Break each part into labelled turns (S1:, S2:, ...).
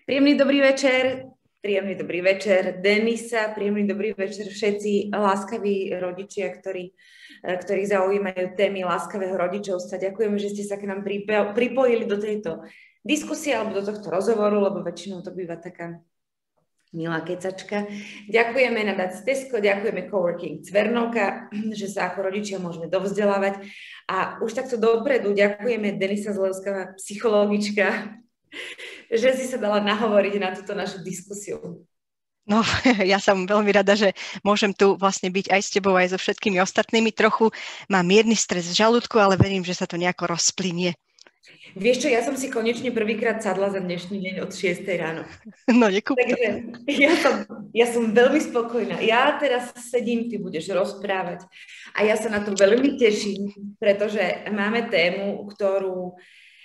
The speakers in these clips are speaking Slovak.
S1: Príjemný dobrý večer Denisa, príjemný dobrý večer všetci láskaví rodičia, ktorých zaujímajú témy láskavého rodičovstva. Ďakujeme, že ste sa k nám pripojili do tejto diskusie alebo do tohto rozhovoru, lebo väčšinou to býva taká milá kecačka. Ďakujeme na Dac Tesko, ďakujeme Coworking Cvernovka, že sa ako rodičia môžeme dovzdelávať. A už takto dopredu ďakujeme Denisa Zlevská, psychologička, že si sa dala nahovoriť na túto našu diskusiu.
S2: No, ja som veľmi rada, že môžem tu vlastne byť aj s tebou, aj so všetkými ostatnými. Trochu mám mierny stres v žalúdku, ale verím, že sa to nejako rozplynie.
S1: Vieš čo, ja som si konečne prvýkrát sadla za dnešný deň od 6 ráno.
S2: No, nekúp to.
S1: Takže ja som veľmi spokojná. Ja teraz sedím, ty budeš rozprávať a ja sa na to veľmi teším, pretože máme tému, ktorú...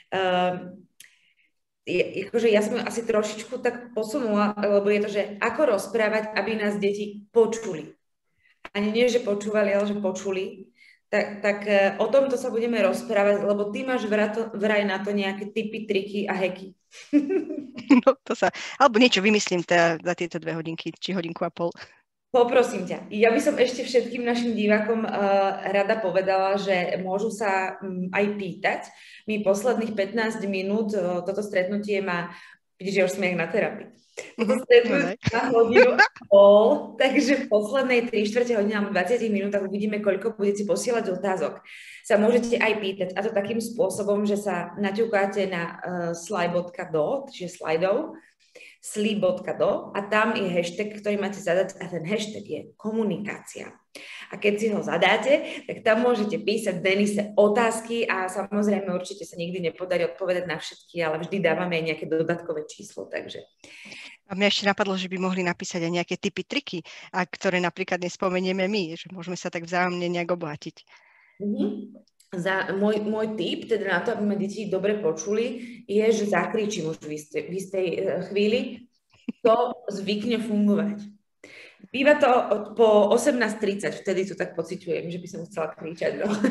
S1: ja som asi trošičku tak posunula, lebo je to, že ako rozprávať, aby nás deti počuli. Ani nie, že počúvali, ale že počuli. Tak o tomto sa budeme rozprávať, lebo ty máš vraj na to nejaké tipy, triky a hacky.
S2: No alebo niečo vymyslím za tieto 2 hodinky, či hodinku a pol.
S1: Poprosím ťa. Ja by som ešte všetkým našim divákom rada povedala, že môžu sa aj pýtať. My posledných 15 minút, toto stretnutie má, vidíš, že už sme jak na terapii. Toto stretnutie na hodinu a pol, takže v poslednej 3/4 hodiny alebo 20 minútach uvidíme, koľko budete posielať otázok. Sa môžete aj pýtať, a to takým spôsobom, že sa naťukáte na slide.do, čiže slajdov, slib.do a tam je hashtag, ktorý máte zadať a ten hashtag je komunikácia. A keď si ho zadáte, tak tam môžete písať Denise otázky a samozrejme určite sa nikdy nepodarí odpovedať na všetky, ale vždy dávame aj nejaké dodatkové číslo, takže...
S2: A mňa ešte napadlo, že by mohli napísať aj nejaké tipy, triky, a ktoré napríklad nespomenieme my, že môžeme sa tak vzájomne nejak obohatiť.
S1: Môj tip, teda na to, aby ma deti dobre počuli, je, že zakričím už v istej chvíli. To zvykne fungovať. Býva to po 18:30, vtedy to tak pociťujem, že by som chcela kričať. No.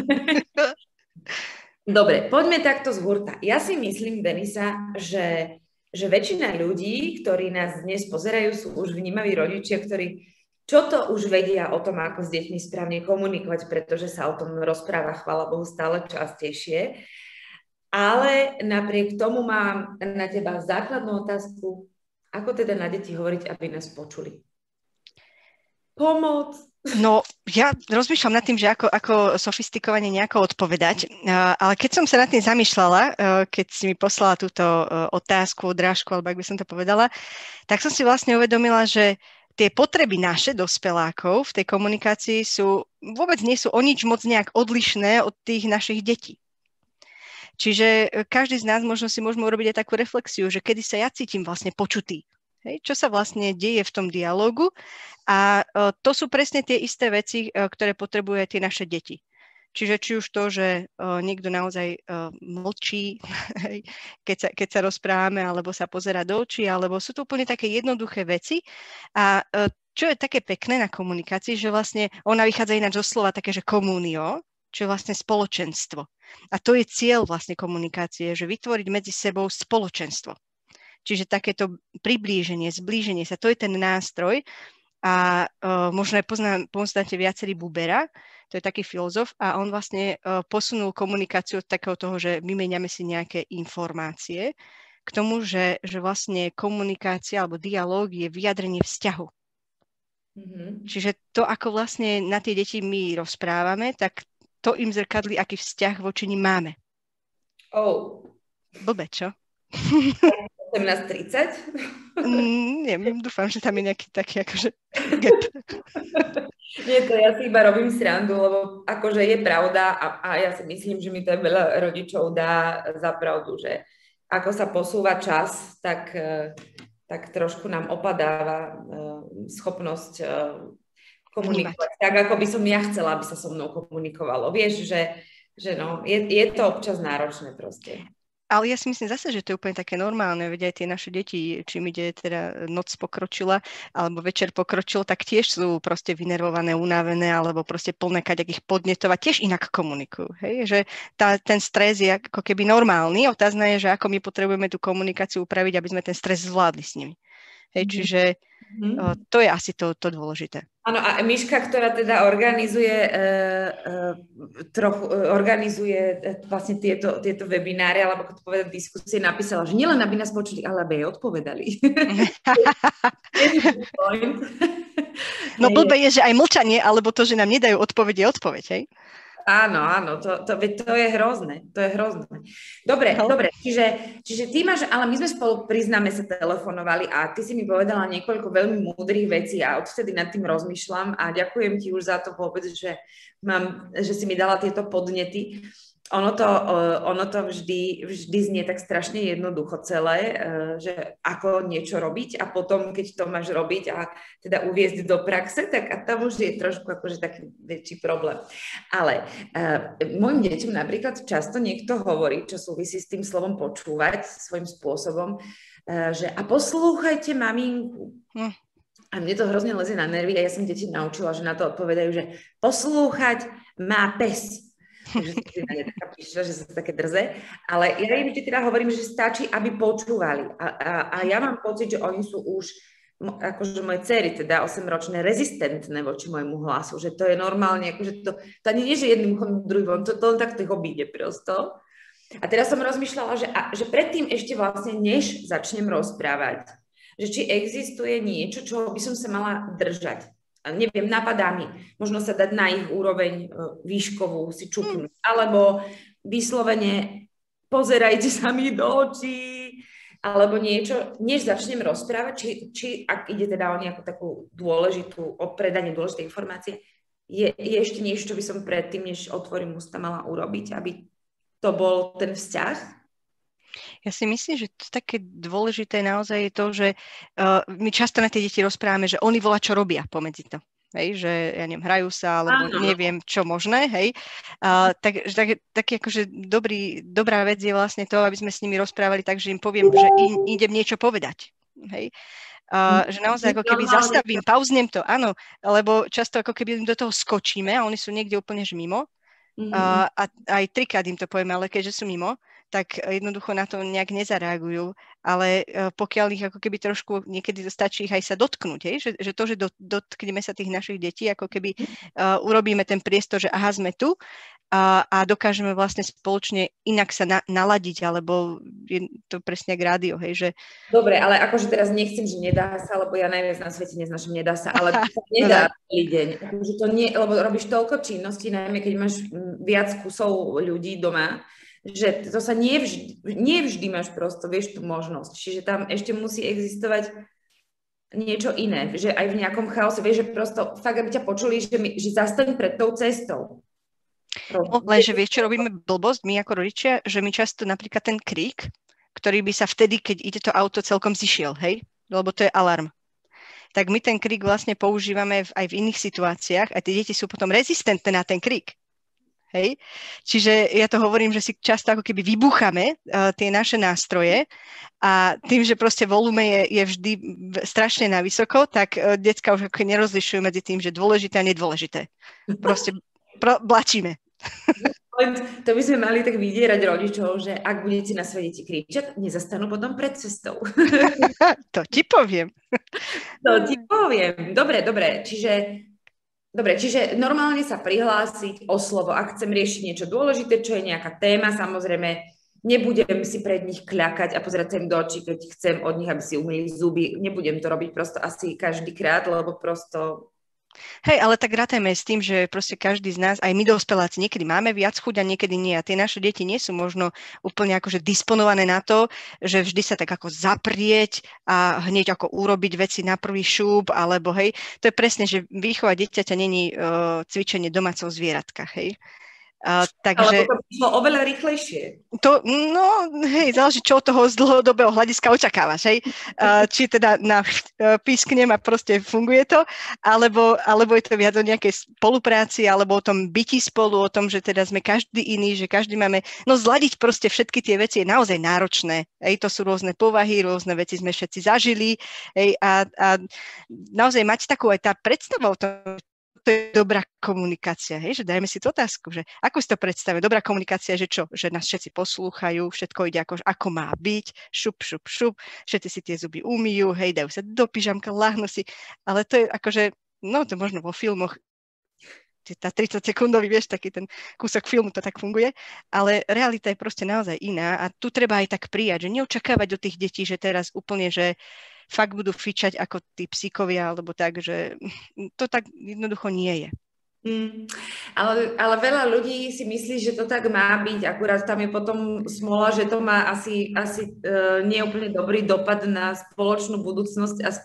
S1: Dobre, poďme takto z hurta. Ja si myslím, Denisa, že väčšina ľudí, ktorí nás dnes pozerajú, sú už vnímaví rodičia, ktorí čo to už vedia o tom, ako s deťmi správne komunikovať, pretože sa o tom rozpráva, chvála Bohu, stále častejšie. Ale napriek tomu mám na teba základnú otázku, ako teda na deti hovoriť, aby nás počuli? Pomoc.
S2: No, ja rozmýšľam nad tým, že ako sofistikovane nejako odpovedať, ale keď som sa nad tým zamýšľala, keď si mi poslala túto otázku, odrážku, alebo ak by som to povedala, tak som si vlastne uvedomila, že tie potreby naše dospelákov v tej komunikácii vôbec nie sú o nič moc nejak odlišné od tých našich detí. Čiže každý z nás možno si môžeme urobiť aj takú reflexiu, že kedy sa ja cítim vlastne počutý. Hej, čo sa vlastne deje v tom dialógu a to sú presne tie isté veci, ktoré potrebujú aj tie naše deti. Čiže či už to, že niekto naozaj mlčí, keď sa rozprávame, alebo sa pozerá do očí, alebo sú to úplne také jednoduché veci. A čo je také pekné na komunikácii, že vlastne ona vychádza ináč zo slova také, že komunio, čo je vlastne spoločenstvo. A to je cieľ vlastne komunikácie, že vytvoriť medzi sebou spoločenstvo. Čiže takéto priblíženie, zblíženie sa, to je ten nástroj a možno aj poznáte viacerý Bubera, to je taký filozof a on vlastne posunul komunikáciu od takého toho, že vymeniame si nejaké informácie k tomu, že vlastne komunikácia alebo dialóg je vyjadrenie vzťahu. Čiže to, ako vlastne na tie deti my rozprávame, tak to im zrkadlí, aký vzťah voči nim máme. Blbé, čo?
S1: 18:30?
S2: Neviem, dúfam, že tam je nejaký taký akože gap.
S1: Nie, to ja si iba robím srandu, lebo akože je pravda a ja si myslím, že mi to veľa rodičov dá za pravdu, že ako sa posúva čas, tak trošku nám opadáva schopnosť komunikovať. Tak, ako by som ja chcela, aby sa so mnou komunikovalo. Vieš, že no, je to občas náročné proste.
S2: Ale ja si myslím zase, že to je úplne také normálne, veď aj tie naše deti, čím ide teda noc pokročila, alebo večer pokročil, tak tiež sú proste vynervované, unavené, alebo proste plné kaďakých podnetov a tiež inak komunikujú. Hej? Že ten stres je ako keby normálny, otázna je, že ako my potrebujeme tú komunikáciu upraviť, aby sme ten stres zvládli s nimi. Hej? Čiže to je asi to dôležité.
S1: Áno, a Miška, ktorá teda organizuje vlastne tieto webináre, alebo ako to povedať, diskusie, napísala, že nielen aby nás počuli, ale aby aj odpovedali.
S2: No blbé je, že aj mlčanie, alebo to, že nám nedajú odpoveď, je odpoveď, hej?
S1: Áno, to je hrozné, Dobre, čiže ty máš, ale my sme spolu, priznáme sa, telefonovali a ty si mi povedala niekoľko veľmi múdrych vecí a odvtedy nad tým rozmýšľam a ďakujem ti už za to vôbec, že si mi dala tieto podnety. Ono to vždy znie tak strašne jednoducho celé, že ako niečo robiť a potom, keď to máš robiť a teda uviesť do praxe, tak a tam už je trošku akože taký väčší problém. Ale mojim deťom napríklad často niekto hovorí, čo súvisí s tým slovom počúvať svojím spôsobom, že a poslúchajte maminku. A mne to hrozne lezie na nervy a ja som deti naučila, že na to odpovedajú, že poslúchať má pes. Takže si na ne taká píša, že sú také drze, ale ja im vždy teda hovorím, že stačí, aby počúvali a ja mám pocit, že oni sú už, akože moje dcery, teda 8-ročné, rezistentné voči môjmu hlasu, že to je normálne, akože to ani nie, že jedným uchom, druhým, to len tak ich obíde prosto. A teraz som rozmýšľala, že predtým ešte vlastne, než začnem rozprávať, že či existuje niečo, čo by som sa mala držať. Neviem, napadá mi, možno sa dať na ich úroveň výškovú, si čupnúť, alebo vyslovene pozerajte sa mi do očí, alebo niečo, než začnem rozprávať, či ak ide teda o nejakú takú dôležitú, predanie dôležitej informácie, je ešte niečo, čo by som predtým, než otvorím ústa, mala urobiť, aby to bol ten vzťah?
S2: Ja si myslím, že to také dôležité naozaj je to, že my často na tie deti rozprávame, že oni volá, čo robia pomedzi to. Hej, že ja neviem, hrajú sa, alebo neviem, čo možné, hej. Tak akože dobrá vec je vlastne to, aby sme s nimi rozprávali tak, že im poviem, že idem niečo povedať. Hej. Že naozaj ako keby zastavím, pauznem to, áno, lebo často ako keby do toho skočíme a oni sú niekde úplne mimo. A aj trikrát im to poviem, ale keďže sú mimo, tak jednoducho na to nejak nezareagujú, ale pokiaľ ich ako keby trošku niekedy stačí ich aj sa dotknúť, že to, že dotkneme sa tých našich detí, ako keby urobíme ten priestor, že aha, sme tu a dokážeme vlastne spoločne inak sa naladiť, alebo je to presne ako rádio, že...
S1: Dobre, ale akože teraz nechcem, že nedá sa, lebo ja najviac na svete neznášam nedá sa, ale to sa nedá celý deň, akože to nie, lebo robíš toľko činností, najmä keď máš viac kusov ľudí doma, že to sa nevždy máš prosto, vieš, tú možnosť. Čiže tam ešte musí existovať niečo iné, že aj v nejakom chaose, vieš, že prosto fakt, aby ťa počuli, že zastaň pred tou cestou.
S2: No, lenže vieš, čo robíme blbosť my ako rodičia, že my často napríklad ten krík, ktorý by sa vtedy, keď ide to auto, celkom zišiel, hej? Lebo to je alarm. Tak my ten krík vlastne používame aj v iných situáciách a tie deti sú potom rezistentné na ten krík. Hej? Čiže ja to hovorím, že si často ako keby vybúchame tie naše nástroje a tým, že proste volume je vždy strašne na vysoko, tak decka už ako nerozlišujú medzi tým, že dôležité a nedôležité. Proste blačíme.
S1: To by sme mali tak vydierať rodičov, že ak budete na svoje deti kričať, nezastanú potom pred cestou.
S2: To ti poviem.
S1: Dobre, čiže normálne sa prihlásiť o slovo, ak chcem riešiť niečo dôležité, čo je nejaká téma, samozrejme, nebudem si pred nich kľakať a pozerať sa im do očí, keď chcem od nich, aby si umýli zuby. Nebudem to robiť prosto asi každý krát, lebo prosto...
S2: Hej, ale tak rátajme s tým, že proste každý z nás, aj my dospeláci, niekedy máme viac chuť a niekedy nie. A tie naše deti nie sú možno úplne akože disponované na to, že vždy sa tak ako zaprieť a hneď ako urobiť veci na prvý šúp, alebo hej, to je presne, že výchova dieťaťa není cvičenie domáceho zvieratka, hej.
S1: Ale
S2: Takže
S1: to išlo oveľa rýchlejšie.
S2: to, no, hej, záleží, čo od toho z dlhodobého hľadiska očakávaš, hej. Či teda na písknem a proste funguje to, alebo je to viac o nejakej spolupráci, alebo o tom byti spolu, o tom, že teda sme každý iný, že každý máme, no zladiť proste všetky tie veci je naozaj náročné, hej, to sú rôzne povahy, rôzne veci sme všetci zažili, hej, a naozaj mať takú aj tá predstava o tom, to je dobrá komunikácia, hej? Že dajme si tú otázku, že ako si to predstavuje, dobrá komunikácia, že čo? Že nás všetci poslúchajú, všetko ide ako má byť, šup, šup, šup, všetci si tie zuby umýjú, hej, dajú sa do pyžamka, láhnu si, ale to je akože, no to možno vo filmoch, tá 30-sekundový, vieš, taký ten kúsok filmu to tak funguje, ale realita je proste naozaj iná a tu treba aj tak prijať, že neočakávať od tých detí, že teraz úplne, že fakt budú fičať ako tí psíkovia, alebo tak, že to tak jednoducho nie je.
S1: Ale veľa ľudí si myslí, že to tak má byť, akurát tam je potom smola, že to má asi neúplne dobrý dopad na spoločnú budúcnosť a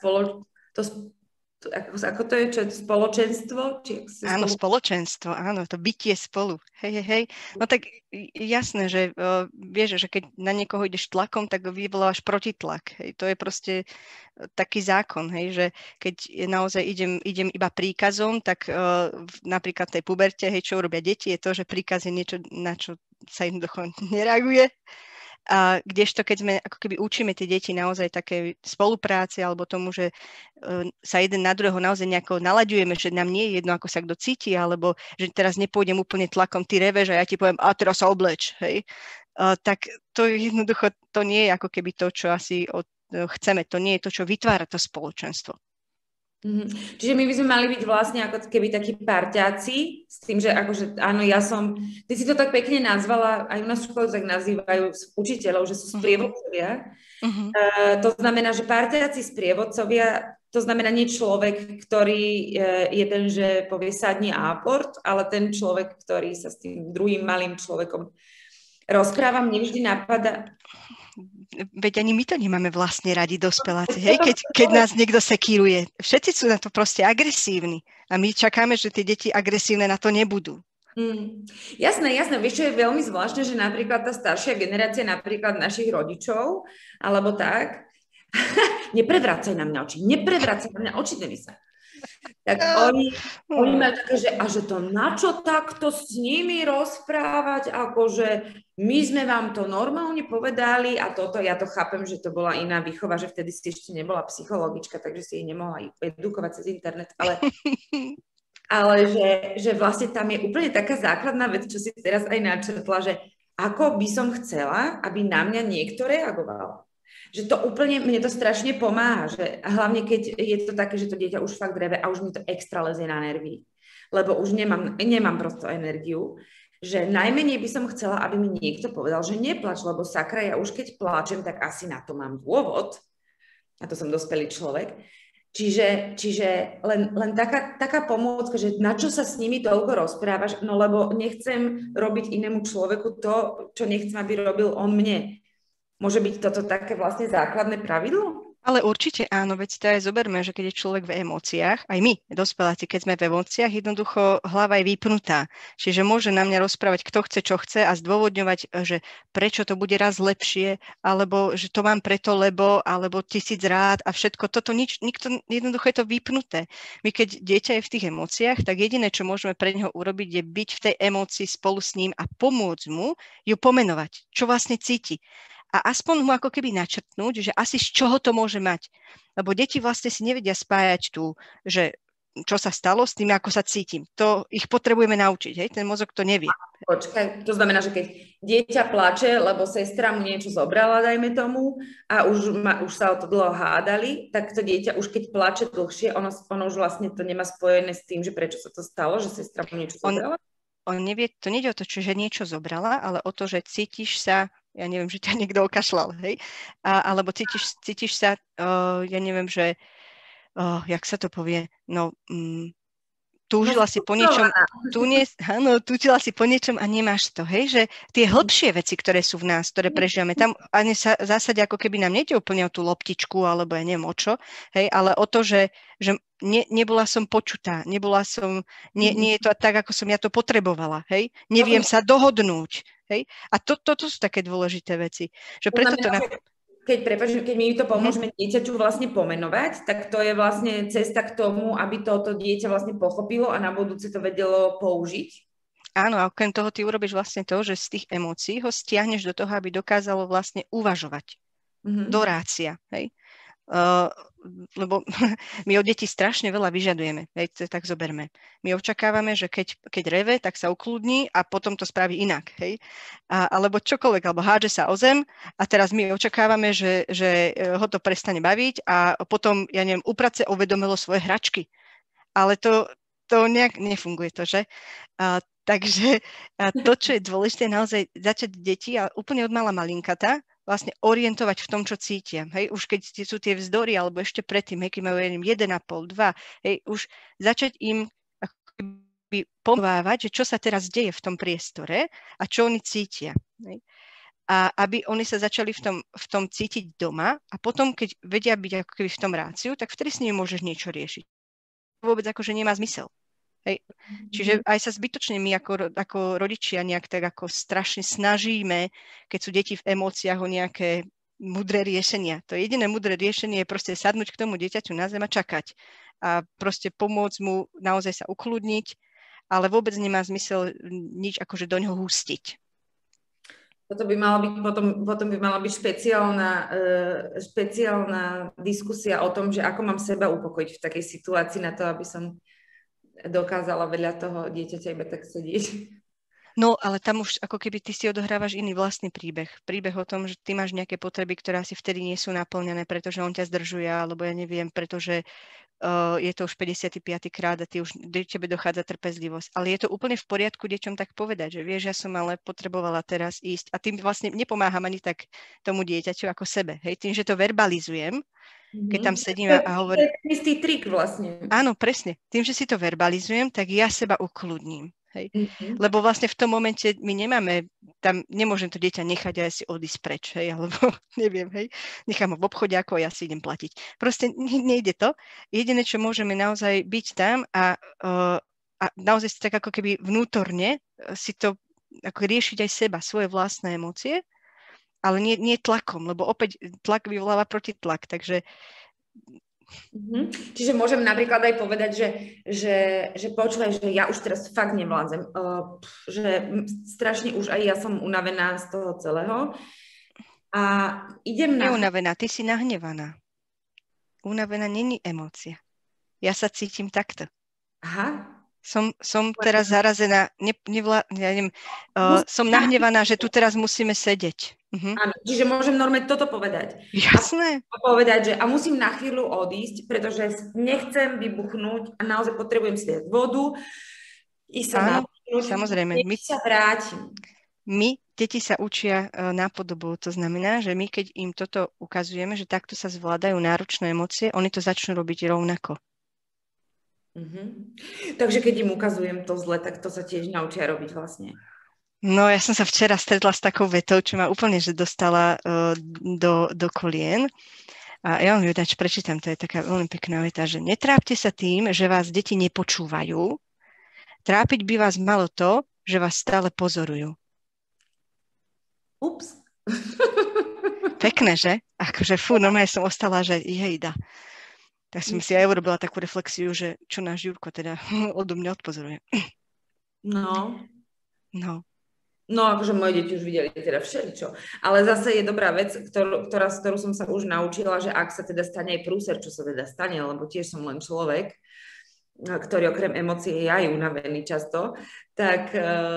S1: ako to je, čo je spoločenstvo?
S2: Áno, spoločenstvo, áno, to bytie spolu. Hej. No tak jasné, že vieš, že keď na niekoho ideš tlakom, tak vyvoláš protitlak. Hej. To je proste taký zákon, hej, že keď naozaj idem iba príkazom, tak napríklad tej puberte, hej, čo robia deti, je to, že príkaz je niečo, na čo sa jednoducho nereaguje. A kdežto, keď sme ako keby učíme tie deti naozaj také spolupráce alebo tomu, že sa jeden na druhého naozaj nejako nalaďujeme, že nám nie je jedno, ako sa kto cíti, alebo že teraz nepôjdem úplne tlakom, ty reveš a ja ti poviem, a teraz sa obleč, hej. Tak to jednoducho, to nie je ako keby to, čo asi chceme, to nie je to, čo vytvára to spoločenstvo.
S1: Čiže my by sme mali byť vlastne ako keby takí parťáci s tým, že akože áno, ty si to tak pekne nazvala, aj u nás v škole tak nazývajú učiteľov, že sú sprievodcovia. To znamená, že parťáci sprievodcovia, to znamená nie človek, ktorý je ten, že povie sadni a aport, ale ten človek, ktorý sa s tým druhým malým človekom rozpráva, mne vždy napadá.
S2: Veď ani my to nemáme vlastne radi dospeláci, hej? Keď nás niekto sekíruje. Všetci sú na to proste agresívni a my čakáme, že tie deti agresívne na to nebudú.
S1: Jasné. Vieš, čo je veľmi zvláštne, že napríklad tá staršia generácia, napríklad našich rodičov, alebo tak, neprevracaj na mňa oči, Denisa. Tak oni majú také, že a že to na čo takto s nimi rozprávať, akože my sme vám to normálne povedali a toto, ja to chápem, že to bola iná výchova, že vtedy si ešte nebola psychologička, takže si ich nemohla edukovať cez internet, ale že vlastne tam je úplne taká základná vec, čo si teraz aj načrtla, že ako by som chcela, aby na mňa niekto reagoval. Že to úplne, mne to strašne pomáha, že hlavne keď je to také, že to dieťa už fakt reve a už mi to extra lezie na nervy, lebo už nemám prosto energiu, že najmenej by som chcela, aby mi niekto povedal, že neplač, lebo sakra, ja už keď plačem, tak asi na to mám dôvod, a to som dospelý človek, čiže len taká pomôcka, že na čo sa s nimi toľko rozprávaš, no lebo nechcem robiť inému človeku to, čo nechcem, aby robil on mne. Môže byť toto také vlastne základné pravidlo?
S2: Ale určite áno, veď to aj zoberme, že keď je človek v emóciách, aj my, dospeláci, keď sme v emóciách, jednoducho hlava je vypnutá. Čiže môže na mňa rozprávať, kto chce, čo chce a zdôvodňovať, že prečo to bude raz lepšie, alebo že to mám preto, lebo, alebo 1000 rád a všetko. Toto nikto, jednoducho je to vypnuté. My keď dieťa je v tých emóciách, tak jediné, čo môžeme pre neho urobiť, je byť v tej emócii spolu s ním a pomôcť mu ju pomenovať, čo vlastne cíti. A aspoň mu ako keby načrtnúť, že asi z čoho to môže mať. Lebo deti vlastne si nevedia spájať tu, že čo sa stalo s tým, ako sa cítim. To ich potrebujeme naučiť, hej? Ten mozog to nevie.
S1: Počkaj, to znamená, že keď dieťa plače, lebo sestra mu niečo zobrala, dajme tomu, a už sa o to dlho hádali, tak to dieťa už keď plače dlhšie, ono už vlastne to nemá spojené s tým, že prečo sa to stalo, že sestra mu niečo zobrala?
S2: On nevie, to nejde o to, že niečo zobrala, ale o to, že cítiš sa, ja neviem, že ťa niekto okašľal, hej? Alebo cítiš sa, ja neviem, že, jak sa to povie, túžila si po niečom, túžila si po niečom a nemáš to, hej? Že tie hlbšie veci, ktoré sú v nás, ktoré prežívame, tam ani sa v zásade ako keby nám nejde úplne o tú loptičku, alebo ja neviem o čo, hej? Ale o to, že nebola som počutá, nie je to tak, ako som ja to potrebovala, hej? Neviem sa dohodnúť, hej? A toto sú také dôležité veci. Že preto to
S1: keď my to pomôžeme dieťaťu vlastne pomenovať, tak to je vlastne cesta k tomu, aby toto dieťa vlastne pochopilo a na budúce to vedelo použiť.
S2: Áno, a okrem toho ty urobíš vlastne to, že z tých emócií ho stiahneš do toho, aby dokázalo vlastne uvažovať. Do rácia, hej? Lebo my od detí strašne veľa vyžadujeme, hej, to tak zoberme. My očakávame, že keď reve, tak sa ukludní a potom to spraví inak, hej. Alebo čokoľvek, alebo hádže sa o zem a teraz my očakávame, že ho to prestane baviť a potom, ja neviem, uprace uvedomilo svoje hračky. Ale to nejak nefunguje to, že? Takže to, čo je dôležité, naozaj začať deti a úplne od mala malinkata, vlastne orientovať v tom, čo cítia. Hej, už keď sú tie vzdory, alebo ešte predtým, hej, keď majú 1,5, 2, hej, už začať im akoby pomovávať, že čo sa teraz deje v tom priestore a čo oni cítia. Hej. A aby oni sa začali v tom cítiť doma a potom, keď vedia byť ako keby v tom ráciu, tak vtedy s nimi môžeš niečo riešiť. Vôbec akože nemá zmysel. Hej. Čiže aj sa zbytočne my ako rodičia nejak tak ako strašne snažíme, keď sú deti v emóciách o nejaké mudré riešenia. To jediné mudré riešenie je proste sadnúť k tomu dieťaťu na zem a čakať. A proste pomôcť mu naozaj sa ukludniť, ale vôbec nemá zmysel nič akože do ňoho hustiť.
S1: Toto by mala byť, potom by mala byť špeciálna diskusia o tom, že ako mám seba upokojiť v takej situácii na to, aby som dokázala veľa toho dieťaťa iba tak sedieť.
S2: No, ale tam už ako keby ty si odohrávaš iný vlastný príbeh. Príbeh o tom, že ty máš nejaké potreby, ktoré asi vtedy nie sú naplňané, pretože on ťa zdržuje, alebo ja neviem, pretože je to už 55. krát a tebe dochádza trpezlivosť. Ale je to úplne v poriadku deťom tak povedať, že vieš, ja som ale potrebovala teraz ísť. A tým vlastne nepomáham ani tak tomu dieťaťu ako sebe. Hej, tým, že to verbalizujem, keď tam sedím a hovorím.
S1: To je istý trik vlastne.
S2: Áno, presne. Tým, že si to verbalizujem, tak ja seba ukludním. Hej. Lebo vlastne v tom momente my nemáme, tam nemôžem to dieťa nechať a ja si odísť preč, hej, alebo neviem, hej, nechám ho v obchode, ako ja si idem platiť. Proste nejde to. Jediné, čo môžeme naozaj byť tam a naozaj si tak ako keby vnútorne si to ako riešiť aj seba, svoje vlastné emócie, ale nie tlakom, lebo opäť tlak vyvoláva protitlak, takže
S1: Čiže môžem napríklad aj povedať, že počúvaj, že ja už teraz fakt nevládzem, že strašne už aj ja som unavená z toho celého a idem na...
S2: Neunavená, ty si nahnevaná. Unavená není emócia. Ja sa cítim takto.
S1: Aha.
S2: Som teraz zarazená, som nahnevaná, že tu teraz musíme sedieť.
S1: Áno, čiže môžem normálne toto povedať.
S2: Jasné.
S1: A povedať, že a musím na chvíľu odísť, pretože nechcem vybuchnúť a naozaj potrebujem si dať vodu, ísť sa napínuť,
S2: samozrejme.
S1: sa vrátim.
S2: Deti sa učia nápodobu, to znamená, že my keď im toto ukazujeme, že takto sa zvládajú náročné emócie, oni to začnú robiť rovnako.
S1: Takže keď im ukazujem to zle, tak to sa tiež naučia robiť vlastne.
S2: No, ja som sa včera stretla s takou vetou, čo ma úplne že dostala do kolien. A ja vám ju prečítam, to je taká veľmi pekná veta, že netrápte sa tým, že vás deti nepočúvajú. Trápiť by vás malo to, že vás stále pozorujú.
S1: Ups.
S2: Pekné, že? Akože normálne som ostala, že jejda. Tak som si aj urobila takú reflexiu, že čo náš Jurko teda odo mňa odpozoruje.
S1: No,
S2: No,
S1: akože moje deti už videli teda všeličo. Ale zase je dobrá vec, ktorú som sa už naučila, že ak sa teda stane aj prúser, čo sa teda stane, lebo tiež som len človek, ktorý okrem emócií je aj unavený často, tak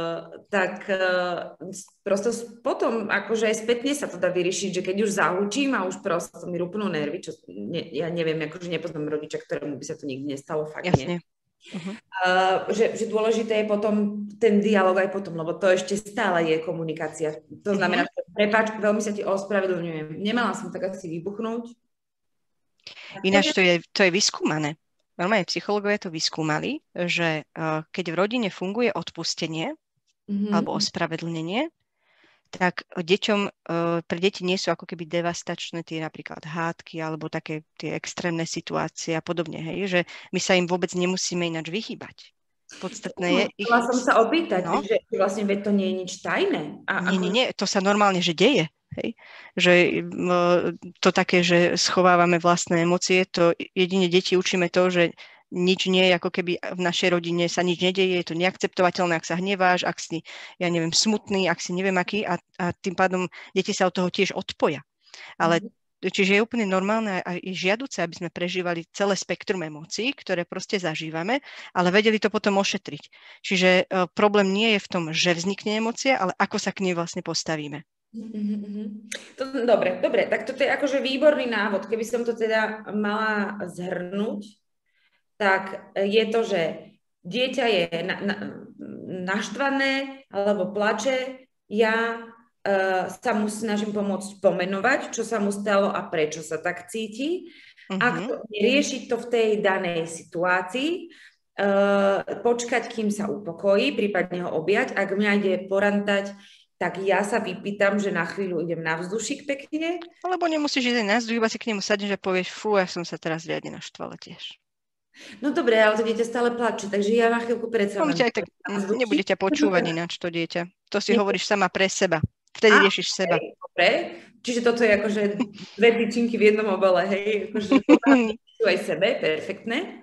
S1: prosto potom akože aj spätne sa to dá vyriešiť, že keď už zahučím a už prosto mi rupnú nervy, čo ja neviem, akože nepoznám rodiča, ktorému by sa to nikdy nestalo, fakt
S2: jasne.
S1: Nie. Že dôležité je potom ten dialog aj potom, lebo to ešte stále je komunikácia. To znamená, že prepáč, veľmi sa ti ospravedlňujem. Nemala som tak asi vybuchnúť.
S2: Ináč to je vyskúmané. Normálne psychológovia to vyskúmali, že keď v rodine funguje odpustenie alebo ospravedlnenie, tak deťom, pre deti nie sú ako keby devastačné tie napríklad hádky alebo také tie extrémne situácie a podobne, hej, že my sa im vôbec nemusíme ináč vyhýbať. Podstatné je ich...
S1: Chcela som sa opýtať,
S2: No,
S1: že vlastne to nie je nič tajné.
S2: nie, to sa normálne, že deje. Hej? Že to také, že schovávame vlastné emócie, to jedine deti učíme to, že nič nie je, ako keby v našej rodine sa nič nedeje, je to neakceptovateľné, ak sa hneváš, ak si, ja neviem, smutný, ak si neviem aký a tým pádom deti sa od toho tiež odpoja. Ale čiže je úplne normálne a žiaduce, aby sme prežívali celé spektrum emócií, ktoré proste zažívame, ale vedeli to potom ošetriť. Čiže problém nie je v tom, že vznikne emócia, ale ako sa k nej vlastne postavíme.
S1: Dobre, tak toto je akože výborný návod. Keby som to teda mala zhrnúť, tak je to, že dieťa je naštvané alebo plače, ja sa mu snažím pomôcť pomenovať, čo sa mu stalo a prečo sa tak cíti. Ak riešiť to v tej danej situácii, počkať, kým sa upokojí, prípadne ho objať. Ak mňa ide porantať, tak ja sa vypýtam, že na chvíľu idem na vzdušik pekne.
S2: Alebo nemusíš ísť na vzduch, iba si k nemu sadneš a povieš, fú, ja som sa teraz riadne naštvala tiež.
S1: No dobre, ale to dieťa stále plače, takže ja na chvíľku predsa...
S2: Nebude ťa počúvať ináč to dieťa. To si hovoríš sama pre seba. Vtedy riešiš seba.
S1: Dobre, čiže toto je akože 2 tyčinky v jednom obale, hej? Akože aj sebe, perfektné.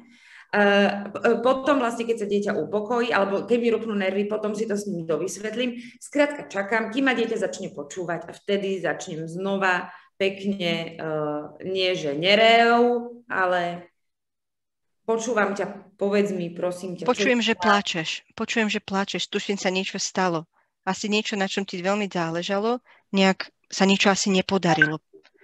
S1: Potom vlastne, keď sa dieťa upokojí, alebo keď mi rupnú nervy, potom si to s ním dovysvetlím. Skrátka čakám, kým ma dieťa začne počúvať a vtedy začnem znova pekne, nie že nerev, ale počúvam ťa, povedz mi, prosím ťa.
S2: Počujem, že pláčeš, tuším sa niečo stalo. Asi niečo, na čom ti veľmi záležalo, nejak sa niečo asi nepodarilo.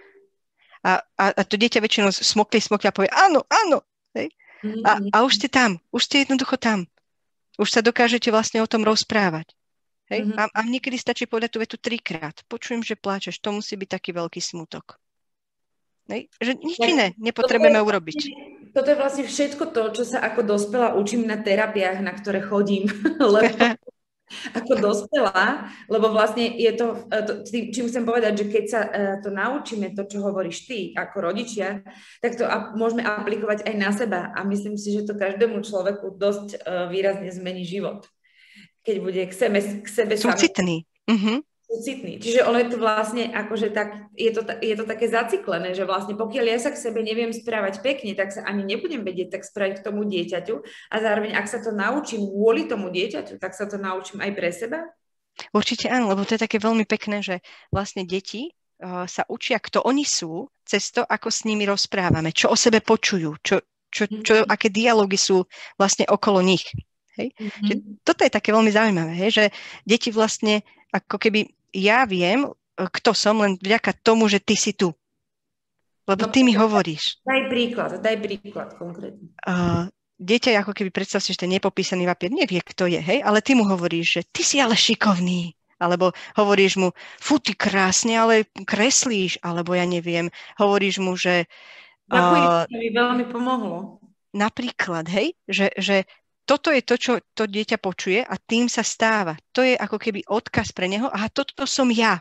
S2: A to dieťa väčšinou smokli a povie, áno, hej? A už ste tam, už ste jednoducho tam. Už sa dokážete vlastne o tom rozprávať. Hej? A niekedy stačí povedať tú vetu 3-krát. Počujem, že pláčeš, to musí byť taký veľký smutok. Hej? Že nič iné nepotrebujeme urobiť.
S1: Toto je vlastne všetko to, čo sa ako dospelá učím na terapiách, na ktoré chodím. Lebo ako dospelá, lebo vlastne je to, čím chcem povedať, že keď sa to naučíme, to, čo hovoríš ty ako rodičia, tak to môžeme aplikovať aj na seba a myslím si, že to každému človeku dosť výrazne zmení život. Keď bude k sebe
S2: súcitný.
S1: Súcitný. Čiže ono je to vlastne akože tak, je to také zaciklené, že vlastne pokiaľ ja sa k sebe neviem správať pekne, tak sa ani nebudem vedieť tak správať k tomu dieťaťu a zároveň ak sa to naučím kvôli tomu dieťaťu, tak sa to naučím aj pre seba?
S2: Určite áno, lebo to je také veľmi pekné, že vlastne deti sa učia, kto oni sú, cez to, ako s nimi rozprávame, čo o sebe počujú, aké dialógy sú vlastne okolo nich. Hej? Toto je také veľmi zaujímavé, hej? Že deti vlastne ako keby ja viem, kto som, len vďaka tomu, že ty si tu. Lebo ty mi hovoríš.
S1: Daj príklad konkrétne.
S2: Dieťa ako keby, predstav si, že ten nepopísaný papier nevie, kto je, hej, ale ty mu hovoríš, že ty si ale šikovný. Alebo hovoríš mu, fú, ty krásne, ale kreslíš. Alebo ja neviem, hovoríš mu, že...
S1: Ďakujem, to mi veľmi pomohlo.
S2: Napríklad, hej, že toto je to, čo to dieťa počuje a tým sa stáva. To je ako keby odkaz pre neho. Aha, toto som ja.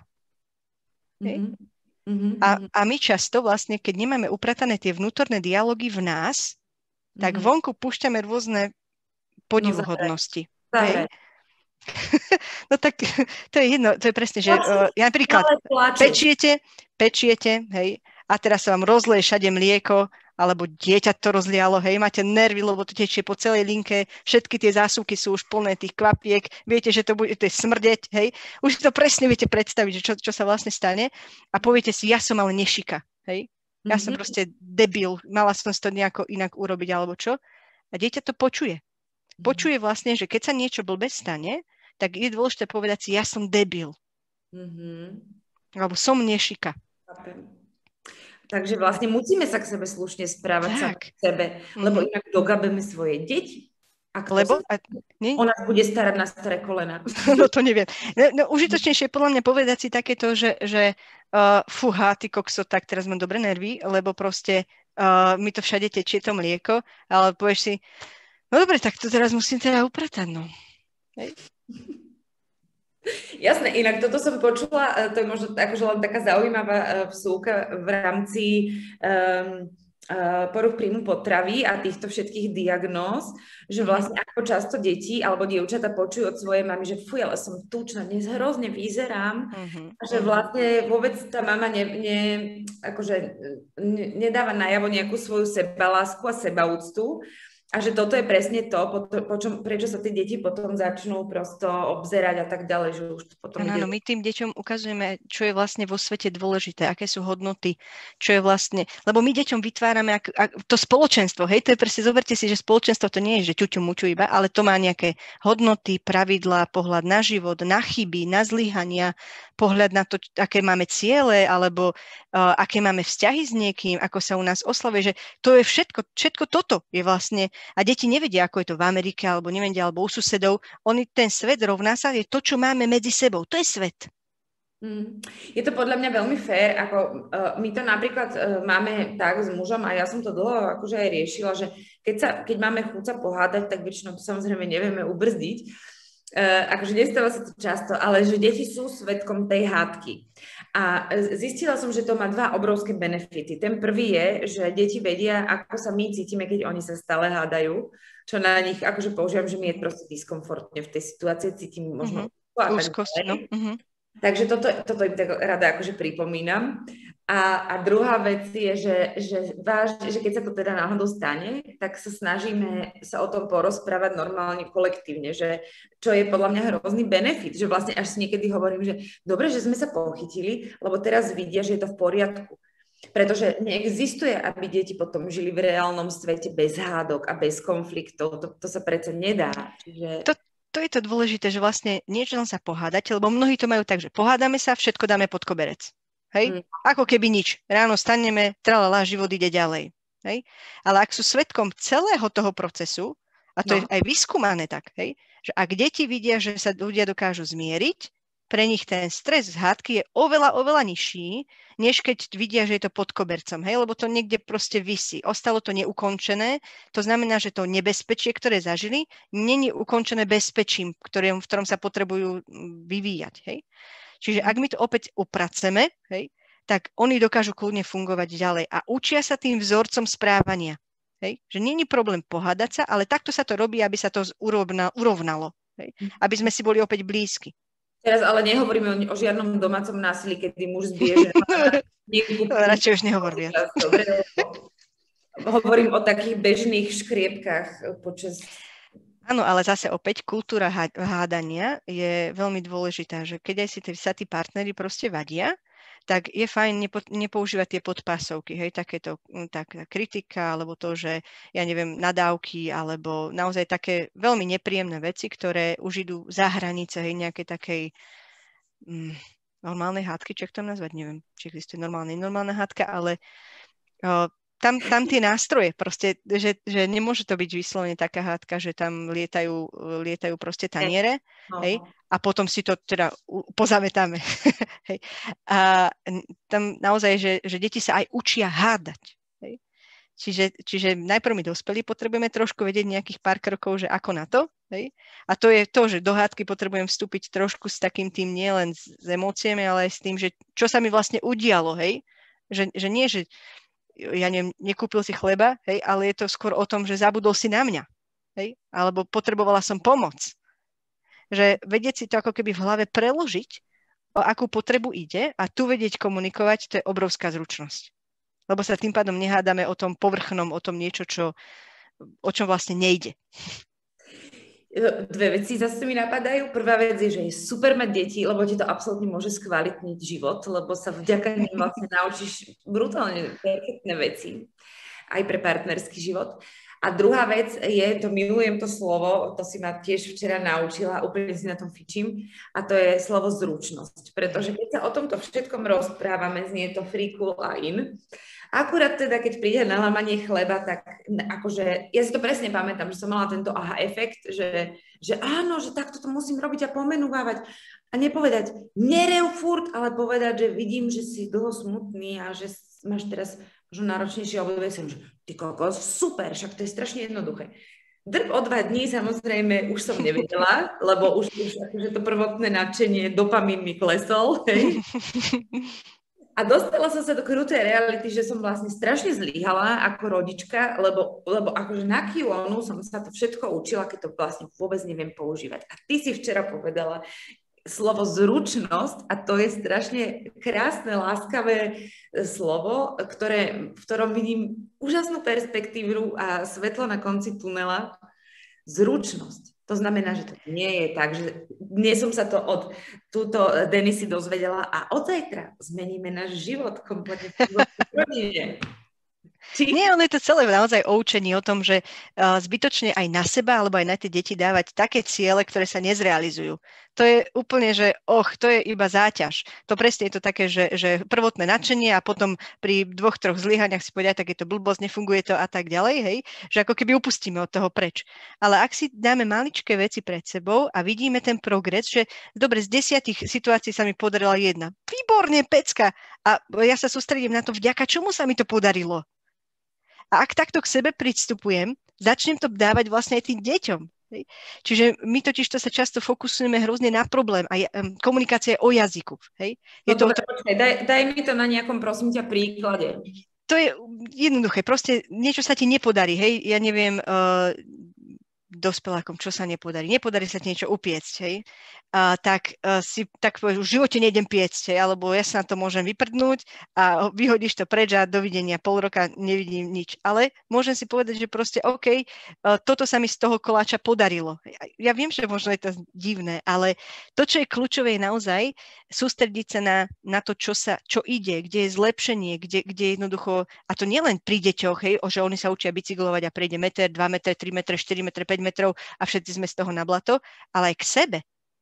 S2: A my často vlastne, keď nemáme upratané tie vnútorné dialógy v nás, tak vonku púšťame rôzne podivuhodnosti. No tak to je jedno, to je presne, že ja napríklad pečiete, hej, a teraz sa vám rozleje všade mlieko, alebo dieťa to rozlialo, hej, máte nervy, lebo to tečie po celej linke, všetky tie zásuvky sú už plné tých kvapiek, viete, že to bude smrdeť, hej, už to presne viete predstaviť, že čo sa vlastne stane a poviete si, ja som ale nešika, hej, ja som proste debil, mala som to nejako inak urobiť, alebo čo, a dieťa to počuje. Počuje vlastne, že keď sa niečo blbé stane, tak je dôležité povedať si, ja som debil, alebo som nešika.
S1: Takže vlastne musíme sa k sebe slušne správať sa k sebe, lebo inak dogabeme svoje deti. On nás bude starať na staré kolena.
S2: No to neviem. No, užitočnejšie je podľa mňa povedať si takéto, že fúha, ty kokso, tak teraz mám dobré nervy, lebo proste mi to všade tečie to mlieko, ale povieš si, no dobre, tak to teraz musím teda upratať, no. Hej.
S1: Jasné, inak toto som počula, to je možno akože len taká zaujímavá vsúka v rámci poruch príjmu potravy a týchto všetkých diagnóz, že vlastne ako často deti alebo dievčatá počujú od svojej mamy, že fuj, ale som tučná, dnes hrozne vyzerám a že vlastne vôbec tá mama akože nedáva najavo nejakú svoju sebalásku a sebaúctu. A že toto je presne to, prečo sa tie deti potom začnú prosto obzerať a tak ďalej, že už to potom
S2: Áno, my tým deťom ukazujeme, čo je vlastne vo svete dôležité, aké sú hodnoty, čo je vlastne, lebo my deťom vytvárame to spoločenstvo, hej, to je presne, zoberte si, že spoločenstvo to nie je, že ťuťu muťu iba, ale to má nejaké hodnoty, pravidlá, pohľad na život, na chyby, na zlyhania, pohľad na to, aké máme ciele, alebo aké máme vzťahy s niekým, ako sa u nás oslavuje, že to je všetko toto je vlastne. A deti nevedia, ako je to v Amerike, alebo nevedia, alebo u susedov. Ten svet rovná sa, je to, čo máme medzi sebou. To je svet.
S1: Je to podľa mňa veľmi fér, ako my to napríklad máme tak s mužom a ja som to dlho akože aj riešila, že keď máme chuť sa pohádať, tak väčšinou to samozrejme nevieme ubrzdiť. Akože nestáva sa to často, ale že deti sú svedkom tej hádky. A zistila som, že to má dva obrovské benefity. Ten prvý je, že deti vedia, ako sa my cítime, keď oni sa stále hádajú, čo na nich akože používam, že mi je proste diskomfortne v tej situácii, cítim možno
S2: úzkosť.
S1: Takže toto im tak rada akože pripomínam. A druhá vec je, že keď sa to teda náhodou stane, tak sa snažíme sa o tom porozprávať normálne kolektívne, že čo je podľa mňa hrozný benefit, že vlastne až si niekedy hovorím, že dobre, že sme sa pochytili, lebo teraz vidia, že je to v poriadku. Pretože neexistuje, aby deti potom žili v reálnom svete bez hádok a bez konfliktov. To sa predsa nedá. Čiže...
S2: To je to dôležité, že vlastne niečo len sa pohádate, lebo mnohí to majú tak, že pohádame sa, všetko dáme pod koberec. Hej? Ako keby nič. Ráno staneme, tralala, život ide ďalej. Hej? Ale ak sú svedkom celého toho procesu, a to je aj vyskúmané tak, hej? Že ak deti vidia, že sa ľudia dokážu zmieriť, pre nich ten stres z hádky je oveľa, oveľa nižší, než keď vidia, že je to pod kobercom, hej? Lebo to niekde proste visí. Ostalo to neukončené, to znamená, že to nebezpečie, ktoré zažili, nie je ukončené bezpečím, v ktorom sa potrebujú vyvíjať, hej? Čiže ak my to opäť upraceme, hej, tak oni dokážu kľudne fungovať ďalej a učia sa tým vzorcom správania. Hej? Že nie je problém pohádať sa, ale takto sa to robí, aby sa to urovnalo. Hej? Aby sme si boli opäť blízki.
S1: Teraz ale nehovoríme o žiadnom domácom násilí, kedy muž zbije ženu.
S2: Radšej už nehovor viac.
S1: Hovorím o takých bežných škriepkách počas...
S2: Áno, ale zase opäť kultúra hádania je veľmi dôležitá, že keď aj sa tí partneri proste vadia, tak je fajn nepoužívať tie podpásovky, hej, takéto kritika, alebo to, že ja neviem, nadávky, alebo naozaj také veľmi nepríjemné veci, ktoré už idú za hranice, hej, nejakej takej normálnej hádky, čo to nazvať, neviem, či existuje normálna hádka, ale tam tie nástroje, proste, že nemôže to byť vyslovene taká hádka, že tam lietajú proste taniere, hej, a potom si to teda pozametáme. Hej. A tam naozaj, že deti sa aj učia hádať. Hej. Čiže najprv my dospelí potrebujeme trošku vedieť nejakých pár krokov, že ako na to. Hej. A to je to, že do hádky potrebujem vstúpiť trošku s takým tým nielen s emóciami, ale aj s tým, že čo sa mi vlastne udialo. Hej. Že nie, že ja neviem, nekúpil si chleba, hej, ale je to skôr o tom, že zabudol si na mňa. Hej. Alebo potrebovala som pomoc. Že vedieť si to ako keby v hlave preložiť, o akú potrebu ide a tu vedieť komunikovať, to je obrovská zručnosť. Lebo sa tým pádom nehádame o tom povrchnom, o tom niečo, o čom vlastne nejde.
S1: Dve veci zase mi napadajú. Prvá vec je, že je super mať deti, lebo ti to absolútne môže skvalitniť život, lebo sa vďaka nim vlastne naučíš brutálne perfektné veci. Aj pre partnerský život. A druhá vec je, to milujem to slovo, to si ma tiež včera naučila, úplne si na tom fičím, a to je slovo zručnosť. Pretože keď sa o tomto všetkom rozprávame, znie to free, cool a in. Akurát teda, keď príde na lámanie chleba, tak akože, ja si to presne pamätám, že som mala tento aha efekt, že áno, že takto to musím robiť a pomenúvať. A nepovedať, nerev furt, ale povedať, že vidím, že si dlho smutný a že máš teraz možno náročnejšie obdobie, som, že ty kokos, super, však to je strašne jednoduché. Drb o 2 dní samozrejme už som nevedela, lebo už akože to prvotné nadšenie, dopamín mi klesol, hej. A dostala som sa do krutej reality, že som vlastne strašne zlyhala ako rodička, lebo akože na kilónu som sa to všetko učila, keď to vlastne vôbec neviem používať. A ty si včera povedala slovo zručnosť a to je strašne krásne, láskavé slovo, v ktorom vidím úžasnú perspektívu a svetlo na konci tunela. Zručnosť. To znamená, že to nie je tak, že dnes som sa to od túto Denisy dozvedela a od zajtra zmeníme náš život kompletne.
S2: Nie, ale je to celé naozaj o učení o tom, že zbytočne aj na seba alebo aj na tie deti dávať také ciele, ktoré sa nezrealizujú. To je úplne, že to je iba záťaž. To presne je to také, že prvotné nadšenie a potom pri 2-3 zlyhaniach si povedať, tak je to blbosť, nefunguje to a tak ďalej, hej, že ako keby upustíme od toho preč. Ale ak si dáme maličké veci pred sebou a vidíme ten progres, že dobre, z 10 situácií sa mi podarila jedna. Výborne, pecka. A ja sa sústredím na to, vďaka čomu sa mi to podarilo. A ak takto k sebe pristupujem, začnem to dávať vlastne aj tým deťom. Hej. Čiže my totiž to sa často fokusujeme hrozne na problém a komunikácia je o jazyku. Hej.
S1: Počkaj, daj mi to na nejakom, prosím ťa, príklade.
S2: To je jednoduché, proste niečo sa ti nepodarí, hej, ja neviem, dospelákom, čo sa nepodarí. Nepodarí sa ti niečo upiecť, hej. Tak povieš, v živote nejdem piecť, hej, alebo ja sa na to môžem vyprdnúť a vyhodíš to preč a dovidenia, pol roka nevidím nič. Ale môžem si povedať, že proste OK, toto sa mi z toho koláča podarilo. Ja viem, že možno je to divné, ale to, čo je kľúčové, je naozaj sústrediť sa na to, čo ide, kde je zlepšenie, kde jednoducho, a to nielen pri deťoch, hej, že oni sa učia bicyklovať a prejde meter, 2 metre, 3 metre, 4 metre, 5 metrov a všetci sme z toho na blato, ale aj k sebe.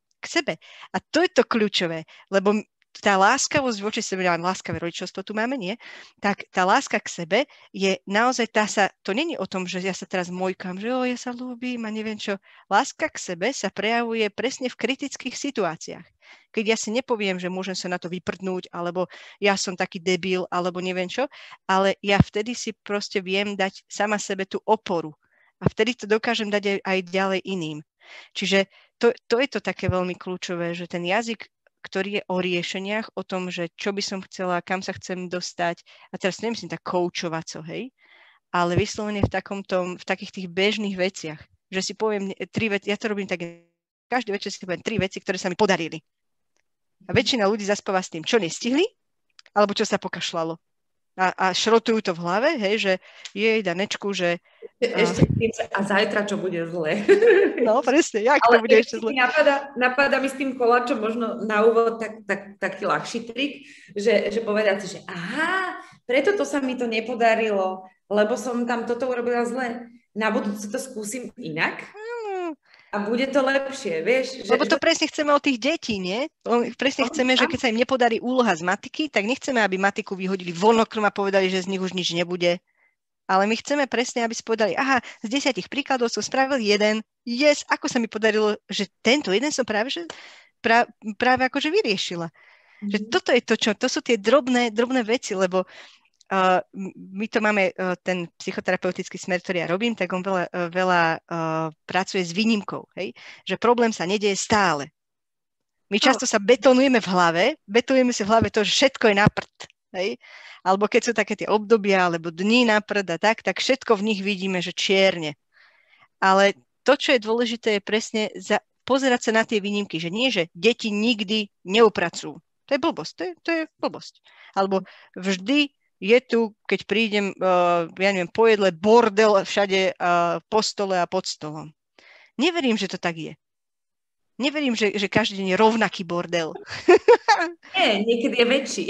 S2: A to je to kľúčové, lebo tá láskavosť voči sebe, láskavé rodičovstvo tu máme, nie? Tak tá láska k sebe je naozaj to není o tom, že ja sa teraz mojkam, že ja sa ľúbim a neviem čo. Láska k sebe sa prejavuje presne v kritických situáciách. Keď ja si nepoviem, že môžem sa na to vyprdnúť, alebo ja som taký debil, alebo neviem čo, ale ja vtedy si proste viem dať sama sebe tú oporu. A vtedy to dokážem dať aj ďalej iným. Čiže to je to také veľmi kľúčové, že ten jazyk, ktorý je o riešeniach, o tom, že čo by som chcela, kam sa chcem dostať, a teraz nemyslím tak koučovaco, hej, ale vyslovene v takých tých bežných veciach, že si poviem 3 veci, ja to robím tak, každý večer si poviem 3 veci, ktoré sa mi podarili. A väčšina ľudí zaspáva s tým, čo nestihli, alebo čo sa pokašľalo. A šrotujú to v hlave, hej, že jej Danečku, že...
S1: Ešte a zajtra, čo bude zle.
S2: No, presne, jak to bude ešte zle.
S1: Napadá mi s tým koláčom možno na úvod taký ľahší trik, že povedať si, že aha, preto to sa mi to nepodarilo, lebo som tam toto urobila zle. Na budúce to skúsim inak. A bude to lepšie, vieš?
S2: Lebo to presne chceme od tých detí, nie? Presne chceme, že keď sa im nepodarí úloha z matiky, tak nechceme, aby matiku vyhodili von oknom a povedali, že z nich už nič nebude. Ale my chceme presne, aby si povedali, aha, z 10 príkladov som spravil jeden, ako sa mi podarilo, že tento jeden som práve akože vyriešila. Že toto je to sú tie drobné veci, lebo my to máme, ten psychoterapeutický smer, ktorý ja robím, tak on veľa pracuje s výnimkou, hej? Že problém sa nedieje stále. My často sa betonujeme si v hlave to, že všetko je na prd, hej? Alebo keď sú také tie obdobia, alebo dni na prd a tak všetko v nich vidíme, že čierne. Ale to, čo je dôležité, je presne pozerať sa na tie výnimky, že nie, že deti nikdy neupracujú. To je blbosť, to je blbosť. Alebo vždy je tu, keď prídem, ja neviem, po jedle, bordel všade po stole a pod stolom. Neverím, že to tak je. Neverím, že každý deň je rovnaký bordel.
S1: Nie, niekedy je väčší.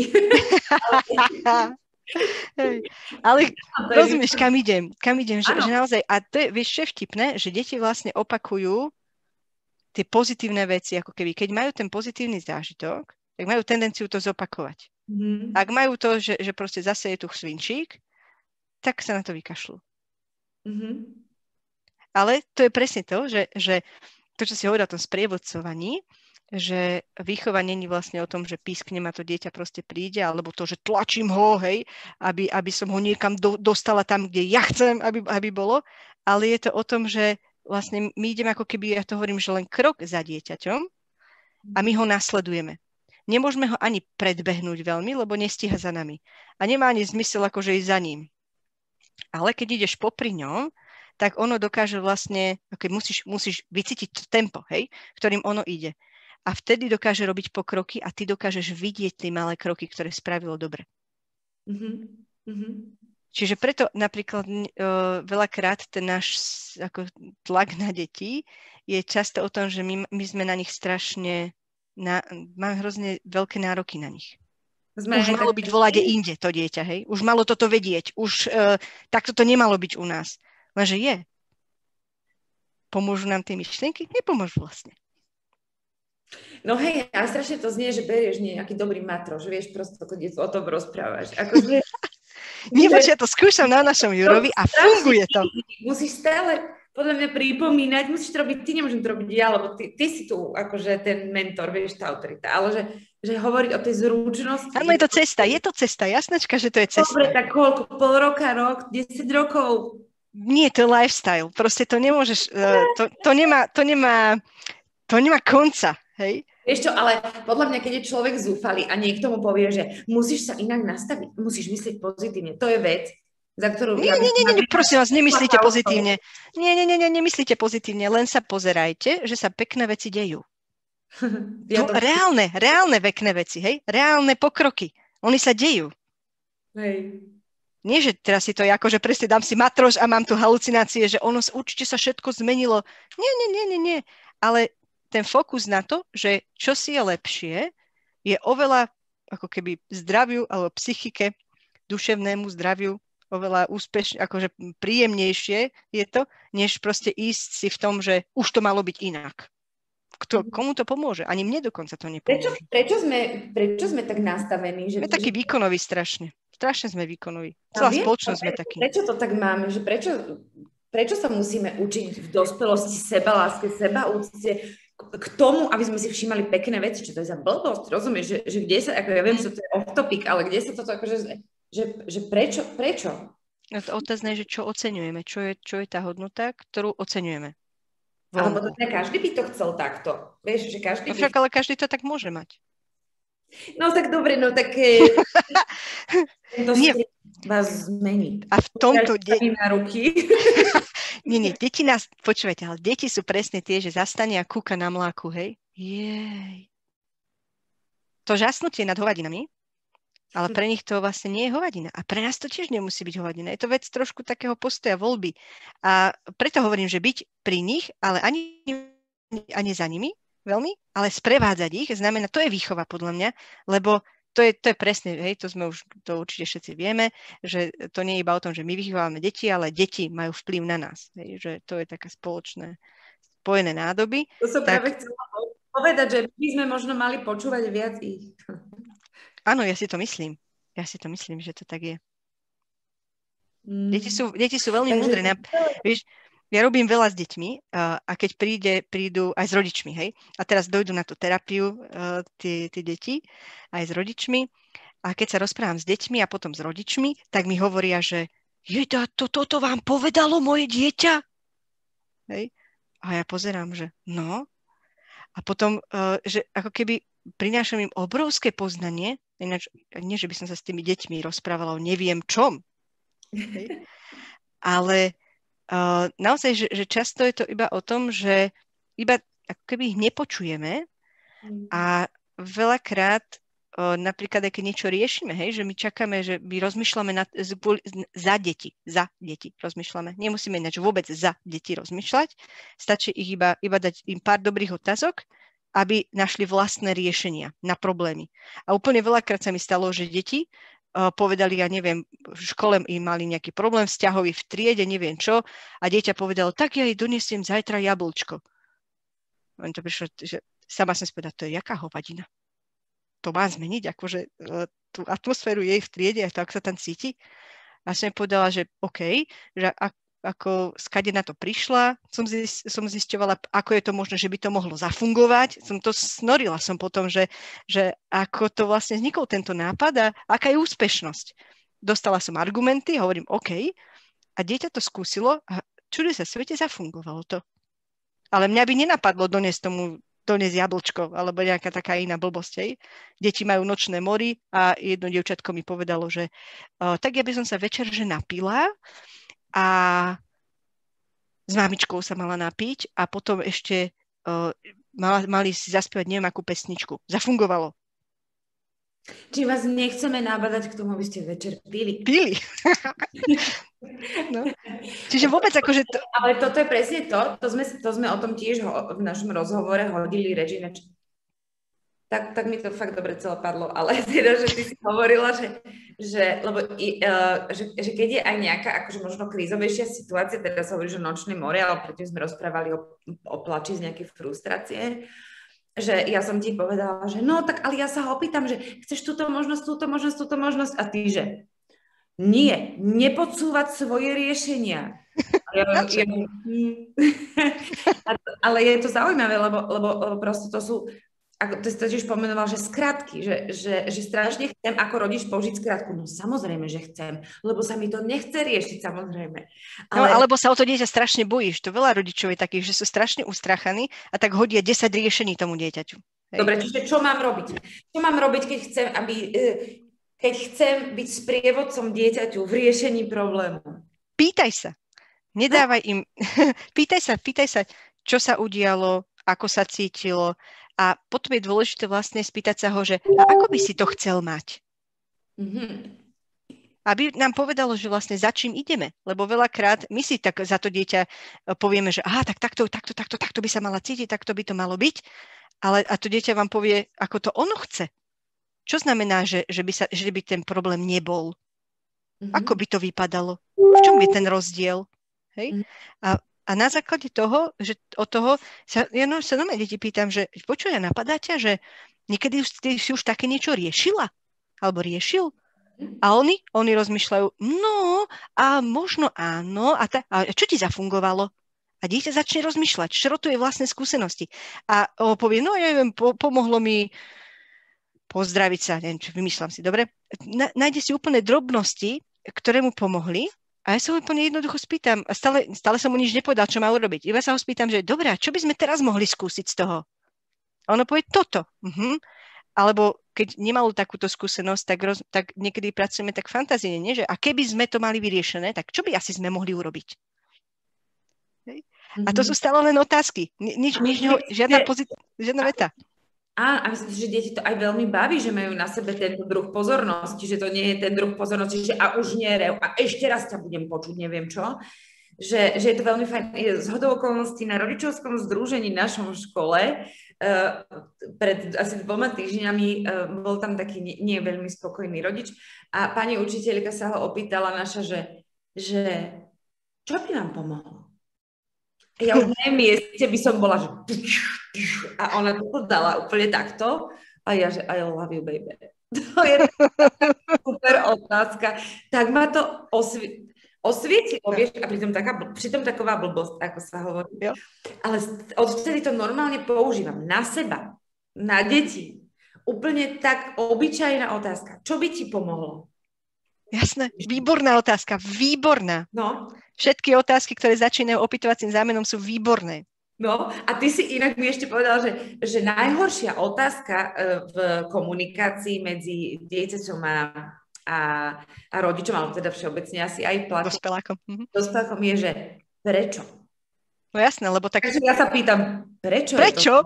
S2: Ale rozumieš, kam idem, že naozaj, a to je, vieš, čo je vtipné, že deti vlastne opakujú tie pozitívne veci, ako keby, keď majú ten pozitívny zážitok, tak majú tendenciu to zopakovať. Ak majú to, že proste zase je tu svinčík, tak sa na to vykašľú. Ale to je presne to, že to, čo si hovoril o tom sprievodcovaní, že výchova není vlastne o tom, že písknem a to dieťa proste príde, alebo to, že tlačím ho, hej, aby som ho niekam dostala tam, kde ja chcem, aby bolo, ale je to o tom, že vlastne my ideme ako keby, ja to hovorím, že len krok za dieťaťom a my ho nasledujeme. Nemôžeme ho ani predbehnúť veľmi, lebo nestíha za nami. A nemá ani zmysel akože ísť za ním. Ale keď ideš popri ňom, tak ono dokáže vlastne, okay, musíš vycítiť to tempo, hej, ktorým ono ide. A vtedy dokáže robiť pokroky a ty dokážeš vidieť tie malé kroky, ktoré spravilo dobre. Čiže preto napríklad veľakrát ten náš ako tlak na deti je často o tom, že my sme na nich strašne, máme hrozne veľké nároky na nich. Už malo byť volade inde to dieťa, hej? Už malo toto vedieť. Už takto to nemalo byť u nás. Lenže je. Pomôžu nám tie myšlienky? Nepomôžu vlastne.
S1: No hej, a strašne to znie, že berieš nejaký dobrý matro, že vieš prosto o tom rozprávať. Akože...
S2: Ja to skúšam na našom Jurovi a funguje to.
S1: Musíš stále podľa mňa pripomínať, musíš to robiť, ty nemôžem to robiť ja, lebo ty si tu akože ten mentor, vieš, tá autorita, ale že hovoriť o tej zručnosti.
S2: Áno, je to cesta, jasnačka, že to je cesta. Dobre,
S1: tak koľko, pol roka, rok, 10 rokov?
S2: Nie, to je lifestyle, proste to nemôžeš, to nemá konca, hej?
S1: Vieš čo, ale podľa mňa, keď je človek zúfalý a niekto mu povie, že musíš sa inak nastaviť, musíš myslieť pozitívne, to je vec, za ktorú...
S2: Nie, prosím vás, nemyslíte pozitívne. Nie, nemyslíte pozitívne, len sa pozerajte, že sa pekné veci dejú. Reálne pekné veci, hej? Reálne pokroky. Oni sa dejú.
S1: Hej.
S2: Nie, že teraz si to ako, že presne dám si matroš a mám tu halucinácie, že ono určite sa všetko zmenilo. Nie. Ale ten fokus na to, že čo si je lepšie, je oveľa ako keby zdraviu alebo psychike, duševnému zdraviu, oveľa úspešne, akože príjemnejšie je to, než proste ísť si v tom, že už to malo byť inak. Komu to pomôže? Ani mne dokonca to nepomôže.
S1: Prečo sme tak nastavení?
S2: Sme takí výkonoví strašne. Strašne sme výkonoví. Celá spoločnosť sme takí.
S1: Prečo to tak máme? Že prečo sa musíme učiť v dospelosti sebaláske, sebaúcte k tomu, aby sme si všímali pekné veci? Čo to je za blbosť? Rozumieš? Že kde sa, ako ja viem, že to je off topic, ale kde sa toto akože... Že prečo?
S2: Otázne je, že čo oceňujeme, čo je tá hodnota, ktorú oceňujeme.
S1: Ale potom každý by to chcel takto. Vieš, že každý
S2: však, ale každý to tak môže mať.
S1: No tak dobre, no tak to vás zmení.
S2: A v tomto...
S1: na ruky.
S2: Nie, deti nás... Počúvajte, ale deti sú presne tie, že zastane a kúka na mláku, hej? Jej. To žasnutie nad hovadinami, ale pre nich to vlastne nie je hovadina. A pre nás to tiež nemusí byť hovadina. Je to vec trošku takého postoja, voľby. A preto hovorím, že byť pri nich, ale ani za nimi veľmi, ale sprevádzať ich, znamená, to je výchova podľa mňa, lebo to je presne, hej, to určite všetci vieme, že to nie je iba o tom, že my vychovávame deti, ale deti majú vplyv na nás. Hej, že to je také spoločné, spojené nádoby.
S1: To som práve chcela povedať, že my sme možno mali počúvať viac ich.
S2: Áno, ja si to myslím. Že to tak je. Deti sú veľmi múdre. Vieš, ja robím veľa s deťmi a keď prídu aj s rodičmi, hej, a teraz dojdú na tú terapiu tie deti aj s rodičmi a keď sa rozprávam s deťmi a potom s rodičmi, tak mi hovoria, že toto vám povedalo moje dieťa? Hej? A ja pozerám, že no. A potom, že ako keby prinášam im obrovské poznanie, ináč nie, že by som sa s tými deťmi rozprávala o neviem čom, hej? Ale naozaj, že často je to iba o tom, že iba ako keby ich nepočujeme a veľakrát napríklad, aj keď niečo riešime, hej, že my čakáme, že my rozmýšľame za deti rozmýšľame. Nemusíme ináč vôbec za deti rozmýšľať, stačí ich iba dať im pár dobrých otázok, aby našli vlastné riešenia na problémy. A úplne veľakrát sa mi stalo, že deti povedali, ja neviem, v škole im mali nejaký problém vzťahový v triede, neviem čo, a dieťa povedalo, tak ja jej donesiem zajtra jablčko. On to prišlo, že sama som sppovedala, to je jaká hovadina? To má zmeniť, akože tú atmosféru jej v triede a to, ako sa tam cíti. A som povedala, že OK, že ako skade na to prišla, som zisťovala, ako je to možné, že by to mohlo zafungovať. Snorila som potom, že ako to vlastne vznikol tento nápad a aká je úspešnosť. Dostala som argumenty, hovorím OK, a dieťa to skúsilo a čuduj sa, svete zafungovalo to. Ale mňa by nenapadlo doniesť jablčko, alebo nejaká taká iná blbosť. Hej. Deti majú nočné mory a jedno dievčatko mi povedalo, že tak ja by som sa večer že napila a s mamičkou sa mala napiť a potom ešte mali si zaspievať neviem akú pesničku. Zafungovalo.
S1: Či vás nechceme nabadať k tomu, aby ste večer pili.
S2: Pili. No. Čiže vôbec akože to...
S1: Ale toto je presne to sme o tom tiež v našom rozhovore hodili reči. Tak mi to fakt dobre celé padlo, ale teda, že ty si hovorila, že keď je aj nejaká akože možno krízovejšia situácia, teraz hovoríš o nočnej more, ale predtým sme rozprávali o plači z nejakej frustrácie, že ja som ti povedala, že no tak ale ja sa ho opýtam, že chceš túto možnosť a ty, že nie, nepodsúvať svoje riešenia. Ale je to zaujímavé, lebo proste to sú, ako ty si totiž pomenoval, že skratky, že strašne chcem ako rodič použiť skratku. No samozrejme, že chcem, lebo sa mi to nechce riešiť, samozrejme.
S2: No, alebo sa o to dieťa strašne bojíš. To veľa rodičov je takých, že sú strašne ustrachaní a tak hodia 10 riešení tomu dieťaťu. Hej.
S1: Dobre, čiže čo mám robiť? Čo mám robiť, keď chcem byť sprievodcom dieťaťu v riešení problému?
S2: Pýtaj sa. Nedávaj im... Pýtaj sa, čo sa udialo, ako sa cítilo. A potom je dôležité vlastne spýtať sa ho, že a ako by si to chcel mať? Mm-hmm. Aby nám povedalo, že vlastne za čím ideme. Lebo veľakrát my si tak za to dieťa povieme, že aha, tak takto by sa mala cítiť, takto by to malo byť. Ale a to dieťa vám povie, ako to ono chce. Čo znamená, že by ten problém nebol? Mm-hmm. Ako by to vypadalo? V čom je ten rozdiel? Hej? A na základe toho, že od toho sa nové deti pýtam, že počuj, napadá ťa, že niekedy si už také niečo riešila? Alebo riešil? A oni rozmýšľajú, no a možno áno, a čo ti zafungovalo? A dieťa začne rozmýšľať, šrotuje vlastné skúsenosti. A povie, no ja neviem, pomohlo mi pozdraviť sa, neviem čo, vymýšľam si, dobre? Nájde si úplne drobnosti, ktoré mu pomohli. A ja sa ho úplne jednoducho spýtam, a stále som mu nič nepovedal, čo má urobiť. Iba sa ho spýtam, že dobrá, čo by sme teraz mohli skúsiť z toho? A ono povie toto. Alebo keď nemalo takúto skúsenosť, tak niekedy pracujeme tak fantázine, nie? Že a keby sme to mali vyriešené, tak čo by asi sme mohli urobiť? A to sú stále len otázky. Žiadna veta.
S1: A myslím si, že deti to aj veľmi baví, že majú na sebe tento druh pozornosti, že to nie je ten druh pozornosti, že a už nerev a ešte raz ťa budem počuť, neviem čo. Že je to veľmi fajn. Zhodou okolností na rodičovskom združení v našom škole pred asi 2 týždňami bol tam taký nie veľmi spokojný rodič a pani učiteľka sa ho opýtala naša, že čo by nám pomohlo? Ja už na mieste by som bola, že a ona to dala úplne takto a ja, že I love you, baby. To je super otázka. Tak ma to osvietilo, vieš, a pritom taková blbosť, ako sa hovorí. Jo. Ale odvtedy to normálne používam na seba, na deti. Úplne tak obyčajná otázka. Čo by ti pomohlo?
S2: Jasné, výborná otázka, výborná.
S1: No.
S2: Všetky otázky, ktoré začínajú opytovacím zámenom, sú výborné.
S1: No a ty si inak mi ešte povedala, že najhoršia otázka v komunikácii medzi dieťaťom a rodičom, alebo teda všeobecne asi aj dospelákom je, že prečo?
S2: No jasné, lebo tak...
S1: Takže ja sa pýtam, prečo?
S2: Prečo?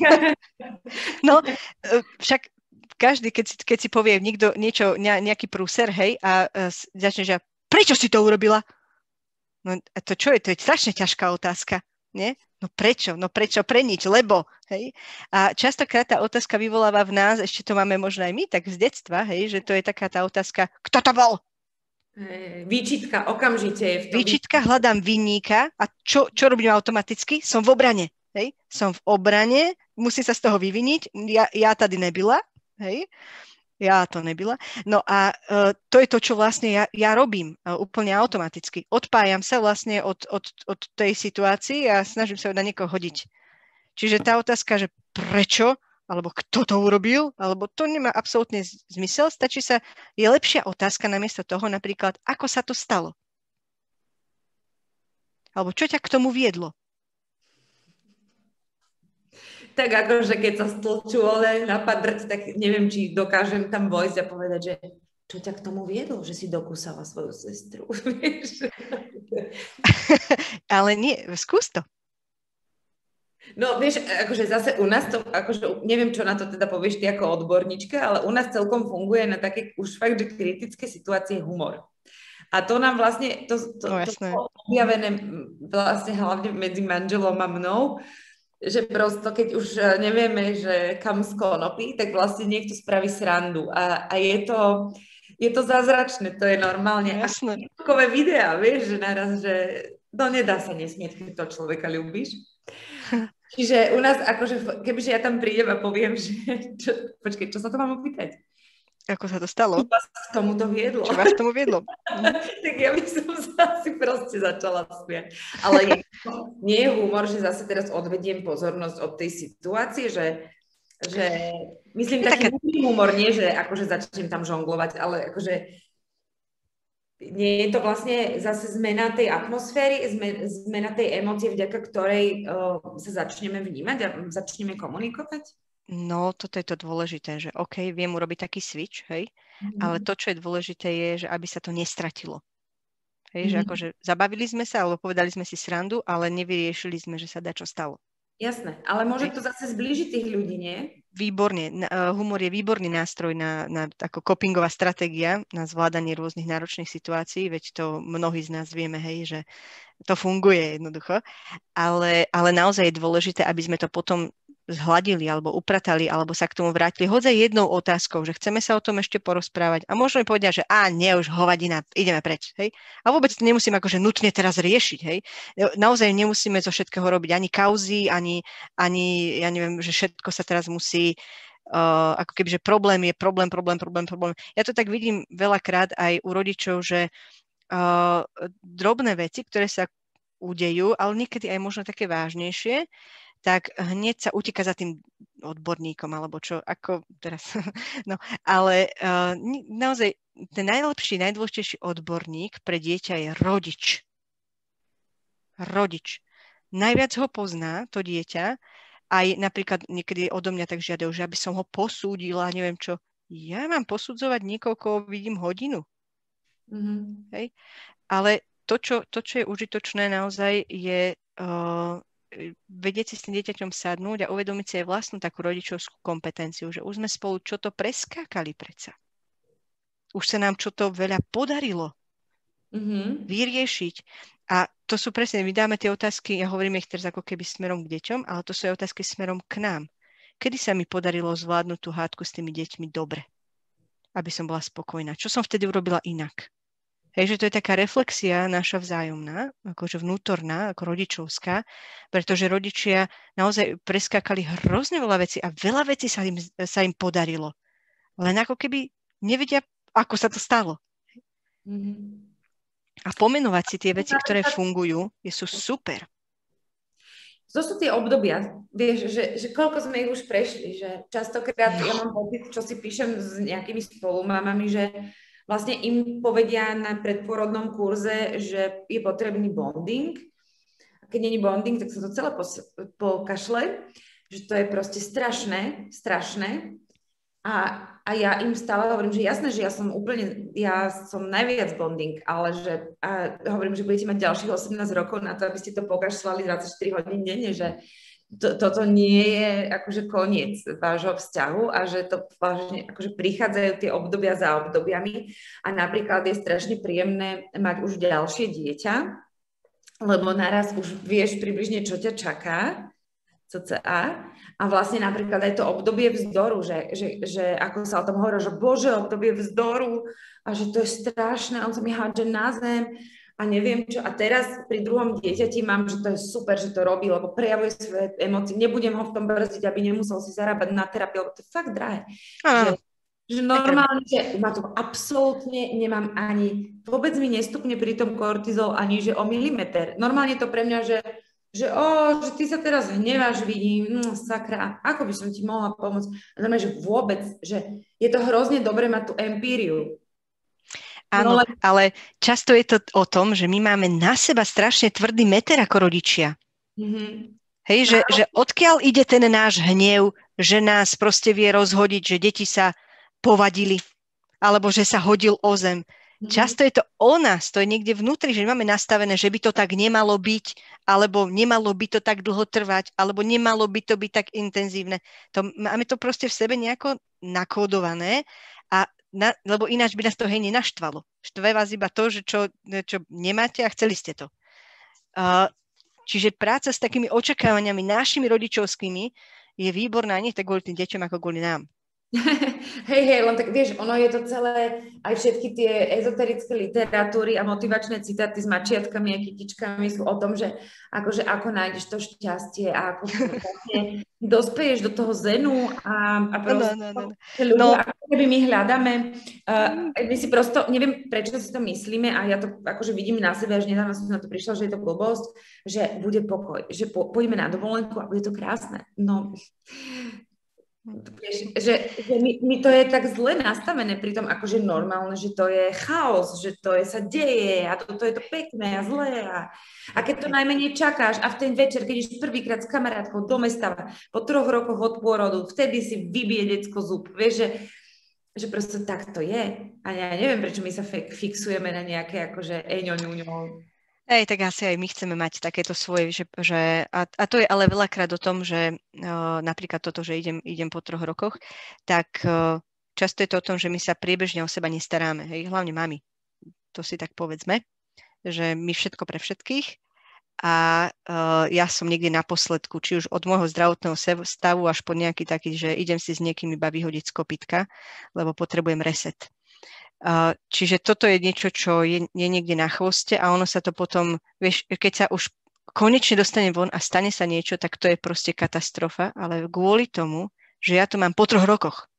S2: No, však každý, keď si povie niekto nejaký prúser, hej, a začne, že prečo si to urobila? No a to čo je? To je strašne ťažká otázka, nie? No prečo? Pre nič, lebo, hej? A častokrát tá otázka vyvoláva v nás, ešte to máme možno aj my, tak z detstva, hej, že to je taká tá otázka, kto to bol?
S1: Výčitka okamžite je v tom.
S2: Výčitka, hľadám vinníka a čo robím automaticky? Som v obrane, hej? Som v obrane, musím sa z toho vyviniť, ja tady nebyla, hej? Ja to nebyla. No a to je to, čo vlastne ja robím úplne automaticky. Odpájam sa vlastne od tej situácii a snažím sa ju na niekoho hodiť. Čiže tá otázka, že prečo, alebo kto to urobil, alebo to nemá absolútne zmysel, je lepšia otázka namiesto toho napríklad, ako sa to stalo. Alebo čo ťa k tomu viedlo.
S1: Tak akože keď sa stĺčuje na padrť, tak neviem, či dokážem tam vojsť a povedať, že čo ťa k tomu viedlo, že si dokúsala svoju sestru.
S2: Ale nie, skús to.
S1: No vieš, akože zase u nás to, akože neviem, čo na to teda povieš ty ako odborníčka, ale u nás celkom funguje na také už fakt, že kritické situácie humor. A to nám vlastne, to bolo objavené vlastne hlavne medzi manželom a mnou, že prosto keď už nevieme, že kam skonopí, tak vlastne niekto spraví srandu. A je to zázračné, to je normálne.
S2: Jasné.
S1: A takové videá, vieš, že naraz, že no nedá sa nesmieť, keď to človeka ľúbiš. Čiže u nás, akože, kebyže ja tam prídem a poviem, že počkej, čo sa to mám opýtať?
S2: Ako sa to stalo?
S1: Čo vás k tomu to viedlo?
S2: Čo vás k tomu viedlo?
S1: Tak ja by som sa asi proste začala smiať. Ale nie je humor, že zase teraz odvediem pozornosť od tej situácie, že myslím taký humor, nie, že akože začnem tam žonglovať, ale akože nie je to vlastne zase zmena tej atmosféry, zmena tej emócie, vďaka ktorej sa začneme vnímať a začneme komunikovať?
S2: No, toto je to dôležité, že OK, viem urobiť taký switch, hej, ale to, čo je dôležité, je, že aby sa to nestratilo. Hej, že akože zabavili sme sa, alebo povedali sme si srandu, ale nevyriešili sme, že sa dačo stalo.
S1: Jasné, ale môže to zase zblížiť tých ľudí, nie?
S2: Výborne. Humor je výborný nástroj na ako copingová stratégia, na zvládanie rôznych náročných situácií, veď to mnohí z nás vieme, hej, že to funguje jednoducho, ale naozaj je dôležité, aby sme to potom zhladili alebo upratali, alebo sa k tomu vrátili hodzaj jednou otázkou, že chceme sa o tom ešte porozprávať a možno mi povedia, že nie, už hovadina, ideme preč, hej. A vôbec to nemusím akože nutne teraz riešiť, hej. Naozaj nemusíme zo všetkého robiť ani kauzy, ani ja neviem, že všetko sa teraz musí ako keby, že problém je problém. Ja to tak vidím veľakrát aj u rodičov, že drobné veci, ktoré sa udejú, ale niekedy aj možno také vážnejšie, tak hneď sa utíka za tým odborníkom, alebo čo, ako teraz. No, ale naozaj ten najlepší, najdôležitejší odborník pre dieťa je rodič. Rodič. Najviac ho pozná to dieťa, aj napríklad niekedy odo mňa tak žiadajú, že aby som ho posúdila, neviem čo. Ja mám posudzovať niekoho, koho vidím hodinu. Hej? Ale to, čo je užitočné naozaj, je vedieť si s tým dieťaťom sadnúť a uvedomiť si aj vlastnú takú rodičovskú kompetenciu, že už sme spolu čo to preskákali predsa. Už sa nám čo to veľa podarilo vyriešiť. A to sú presne, my dáme tie otázky, ja hovorím ich teraz ako keby smerom k deťom, ale to sú aj otázky smerom k nám. Kedy sa mi podarilo zvládnuť tú hádku s tými deťmi dobre, aby som bola spokojná? Čo som vtedy urobila inak? Hej, že to je taká reflexia naša vzájomná, akože vnútorná, ako rodičovská, pretože rodičia naozaj preskákali hrozne veľa vecí a veľa vecí sa im podarilo. Len ako keby nevedia, ako sa to stalo. A pomenovať si tie veci, ktoré fungujú, sú super.
S1: To sú tie obdobia, vieš, že koľko sme ich už prešli, že častokrát ja mám pocit, čo si píšem s nejakými spolumamami, že vlastne im povedia na predporodnom kurze, že je potrebný bonding. A keď nie je bonding, tak sa to celé pokašle, že to je proste strašné. A ja im stále hovorím, že jasné, že ja som najviac bonding, ale hovorím, že budete mať ďalších 18 rokov na to, aby ste to pokašľali 24 hodín denne, že toto nie je akože koniec vášho vzťahu a že to vážne akože prichádzajú tie obdobia za obdobiami a napríklad je strašne príjemné mať už ďalšie dieťa, lebo naraz už vieš približne, čo ťa čaká, cca. A vlastne napríklad aj to obdobie vzdoru, že ako sa o tom hovorí, že bože, obdobie vzdoru a že to je strašné, on sa mi hádže na zem a neviem čo. A teraz pri druhom dieťati mám, že to je super, že to robí, lebo prejavuje svoje emócie. Nebudem ho v tom brzdiť, aby nemusel si zarábať na terapiu, lebo to je fakt drahé. Že normálne, že ma to absolútne nemám ani, vôbec mi nestupne pri tom kortizol ani, že o milimeter. Normálne to pre mňa, že ty sa teraz hneváš, vidím, sakra, ako by som ti mohla pomôcť. Znamená, že vôbec, že je to hrozne dobre mať tú empíriu.
S2: Áno, ale často je to o tom, že my máme na seba strašne tvrdý meter ako rodičia. Hej, že odkiaľ ide ten náš hnev, že nás proste vie rozhodiť, že deti sa povadili, alebo že sa hodil o zem. Často je to o nás, to je niekde vnútri, že máme nastavené, že by to tak nemalo byť, alebo nemalo by to tak dlho trvať, alebo nemalo by to byť tak intenzívne. Máme to proste v sebe nejako nakódované, lebo ináč by nás to hej nenaštvalo. Štve vás iba to, že čo nemáte a chceli ste to. Čiže práca s takými očakávaniami našimi rodičovskými je výborná nie tak kvôli tým deťom, ako kvôli nám.
S1: Hej, len tak vieš, ono je to celé, aj všetky tie ezoterické literatúry a motivačné citáty s mačiatkami a kytičkami sú o tom, že akože ako nájdeš to šťastie a ako vlastne dospeješ do toho zenu a proste ľudia, ako keby my hľadáme, my si prosto, neviem prečo si to myslíme a ja to akože vidím na sebe, až nedávno som na to prišla, že je to blbosť, že bude pokoj, že pôjdeme na dovolenku a bude to krásne. No... Že my to je tak zle nastavené pri tom akože normálne, že to je chaos, že to je sa deje a to je to pekné a zlé a keď to najmenej čakáš a v ten večer, keď ideš prvýkrát s kamarátkou do mesta po 3 rokoch od pôrodu, vtedy si vybije decko zub, vieš, že proste tak to je a ja neviem, prečo my sa fixujeme na nejaké akože eňoňuňo.
S2: Tak asi aj my chceme mať takéto svoje, a to je ale veľakrát o tom, že napríklad toto, že idem po 3 rokoch, tak často je to o tom, že my sa priebežne o seba nestaráme, hej, hlavne mami. To si tak povedzme, že my všetko pre všetkých a ja som niekde na posledku, či už od môjho zdravotného stavu až po nejaký taký, že idem si s niekým iba vyhodiť z kopytka, lebo potrebujem reset. Čiže toto je niečo, čo je niekde na chvoste a ono sa to potom, vieš, keď sa už konečne dostane von a stane sa niečo, tak to je proste katastrofa, ale kvôli tomu, že ja to mám po 3 rokoch.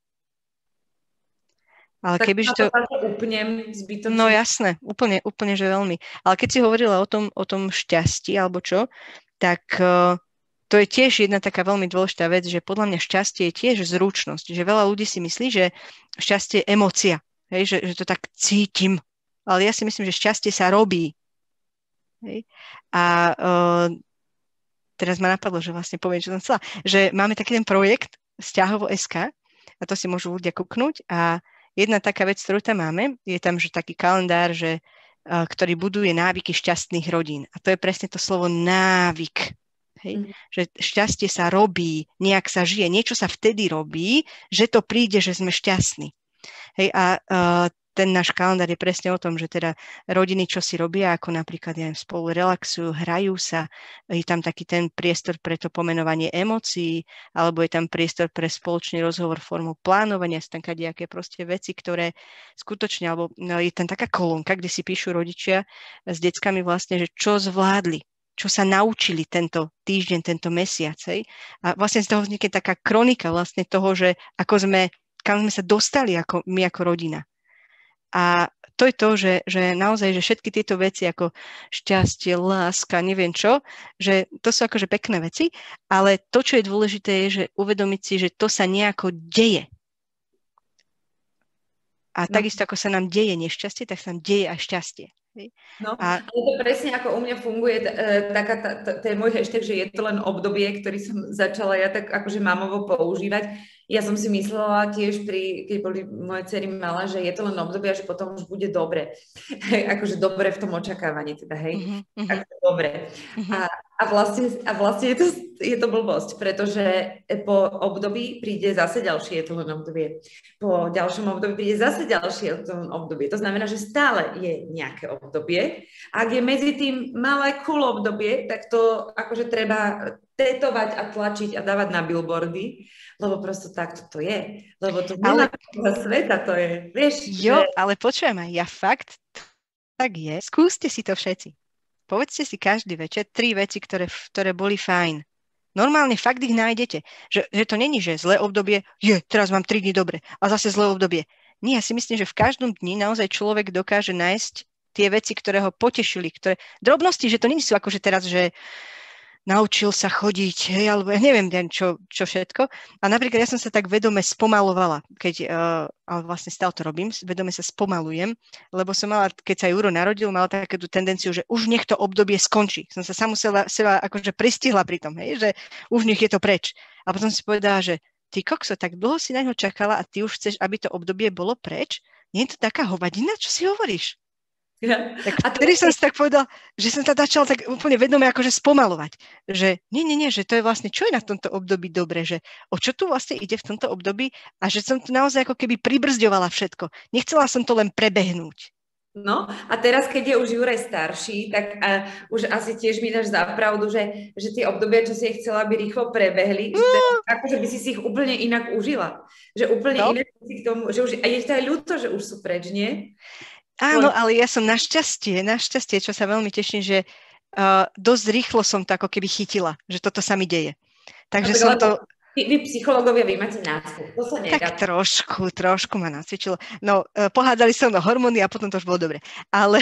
S2: Ale
S1: tak
S2: kebyže to...
S1: úplne zbytočné.
S2: No jasné, úplne, že veľmi. Ale keď si hovorila o tom šťastí alebo čo, tak to je tiež jedna taká veľmi dôležitá vec, že podľa mňa šťastie je tiež zručnosť. Že veľa ľudí si myslí, že šťastie je emócia. Hej, že to tak cítim. Ale ja si myslím, že šťastie sa robí. Hej. A teraz ma napadlo, že vlastne poviem, čo som chcela. Že máme taký ten projekt Sťahovo.sk a to si môžu ľudia kúknuť. A jedna taká vec, ktorú tam máme, je tam že taký kalendár, ktorý buduje návyky šťastných rodín. A to je presne to slovo návyk. Hej. Že šťastie sa robí, nejak sa žije. Niečo sa vtedy robí, že to príde, že sme šťastní. Hej, a ten náš kalendár je presne o tom, že teda rodiny, čo si robia, ako napríklad spolu relaxujú, hrajú sa, je tam taký ten priestor pre to pomenovanie emócií, alebo je tam priestor pre spoločný rozhovor formou plánovania, sú tam kadejaké proste veci, ktoré skutočne, alebo je tam taká kolónka, kde si píšu rodičia s deckami vlastne, že čo zvládli, čo sa naučili tento týždeň, tento mesiac. Hej? A vlastne z toho vznikne taká kronika vlastne toho, že kam sme sa dostali my ako rodina. A to je to, že naozaj, že všetky tieto veci ako šťastie, láska, neviem čo, že to sú akože pekné veci, ale to, čo je dôležité, je, že uvedomiť si, že to sa nejako deje. A takisto, ako sa nám deje nešťastie, tak sa nám deje aj šťastie.
S1: No, ale to presne ako u mňa funguje ten môj hashtag, že je to len obdobie, ktorý som začala ja tak akože mamovo používať. Ja som si myslela tiež keď boli moje dcery malé, že je to len obdobie a že potom už bude dobre. Akože dobre v tom očakávaní teda, hej. Akože dobre. A vlastne je to blbosť, pretože po období príde zase ďalšie, je to len obdobie. Po ďalšom období príde zase ďalšie obdobie. To znamená, že stále je nejaké obdobie. Ak je medzi tým malé cool obdobie, tak to akože treba tetovať a tlačiť a dávať na billboardy, lebo prosto takto to je. Lebo to nemá sveta, to je, vieš.
S2: Jo, ale počujem aj, ja fakt, tak je. Skúste si to všetci. Povedzte si každý večer 3 veci, ktoré boli fajn. Normálne fakt ich nájdete. Že to není, že zlé obdobie, teraz mám 3 dni dobre a zase zlé obdobie. Nie, ja si myslím, že v každom dni naozaj človek dokáže nájsť tie veci, ktoré ho potešili, drobnosti, že to nie sú akože teraz, že naučil sa chodiť, hej, alebo ja neviem, čo všetko. A napríklad ja som sa tak vedome spomalovala, ale vlastne stále to robím, vedome sa spomalujem, lebo som mala, keď sa Juro narodil, mala takú tendenciu, že už nech to obdobie skončí. Som sa musela seba akože pristihla pri tom, hej, že už nech je to preč. A potom si povedala, že ty kokso, tak dlho si na ňo čakala a ty už chceš, aby to obdobie bolo preč? Nie je to taká hovadina, čo si hovoríš? Ja. Tak vtedy som si tak povedal, že som sa začal tak úplne vedome akože spomalovať, že nie, že to je vlastne, čo je na tomto období dobre, že o čo tu vlastne ide v tomto období a že som tu naozaj ako keby pribrzďovala všetko. Nechcela som to len prebehnúť.
S1: No a teraz, keď je už Juraj starší, tak už asi tiež mi dáš za pravdu, že tie obdobia, čo si je chcela, by rýchlo prebehli, že akože by si ich úplne inak užila. Že úplne inak si k tomu, že už, a je to aj ľúto, že už sú preč, nie?
S2: Áno, ale ja som našťastie, čo sa veľmi teším, že dosť rýchlo som to ako keby chytila, že toto sa mi deje. Takže som to...
S1: Vy psychológovia, vy máte nácvik, to sa nedá.
S2: Tak trošku ma nacvičilo. No, pohádzali sa mnou hormóny a potom to už bolo dobre. Ale,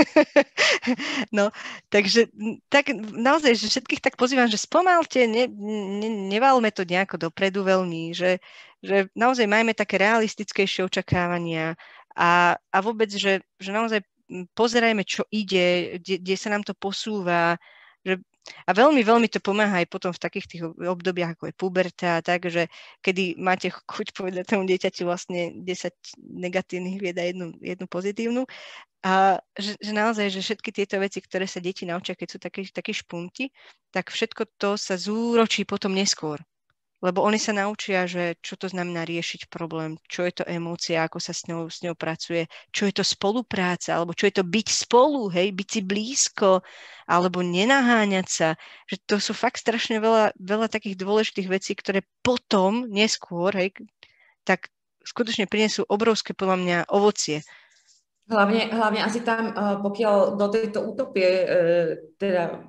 S2: no, takže tak naozaj, že všetkých tak pozývam, že spomalte, neválme to nejako dopredu veľmi, že naozaj majme také realistickejšie očakávania a vôbec, že naozaj pozerajme, čo ide, kde sa nám to posúva, a veľmi, veľmi to pomáha aj potom v takých tých obdobiach, ako je puberta, takže kedy máte chuť povedať tomu dieťaťu vlastne 10 negatívnych vied a jednu pozitívnu. A že naozaj, že všetky tieto veci, ktoré sa deti naučia, keď sú také špunty, tak všetko to sa zúročí potom neskôr. Lebo oni sa naučia, že čo to znamená riešiť problém, čo je to emócia, ako sa s ňou pracuje, čo je to spolupráca, alebo čo je to byť spolu, hej, byť si blízko, alebo nenaháňať sa. Že to sú fakt strašne veľa takých dôležitých vecí, ktoré potom, neskôr, hej, tak skutočne prinesú obrovské, podľa mňa, ovocie.
S1: Hlavne asi tam, pokiaľ do tejto utopie, teda...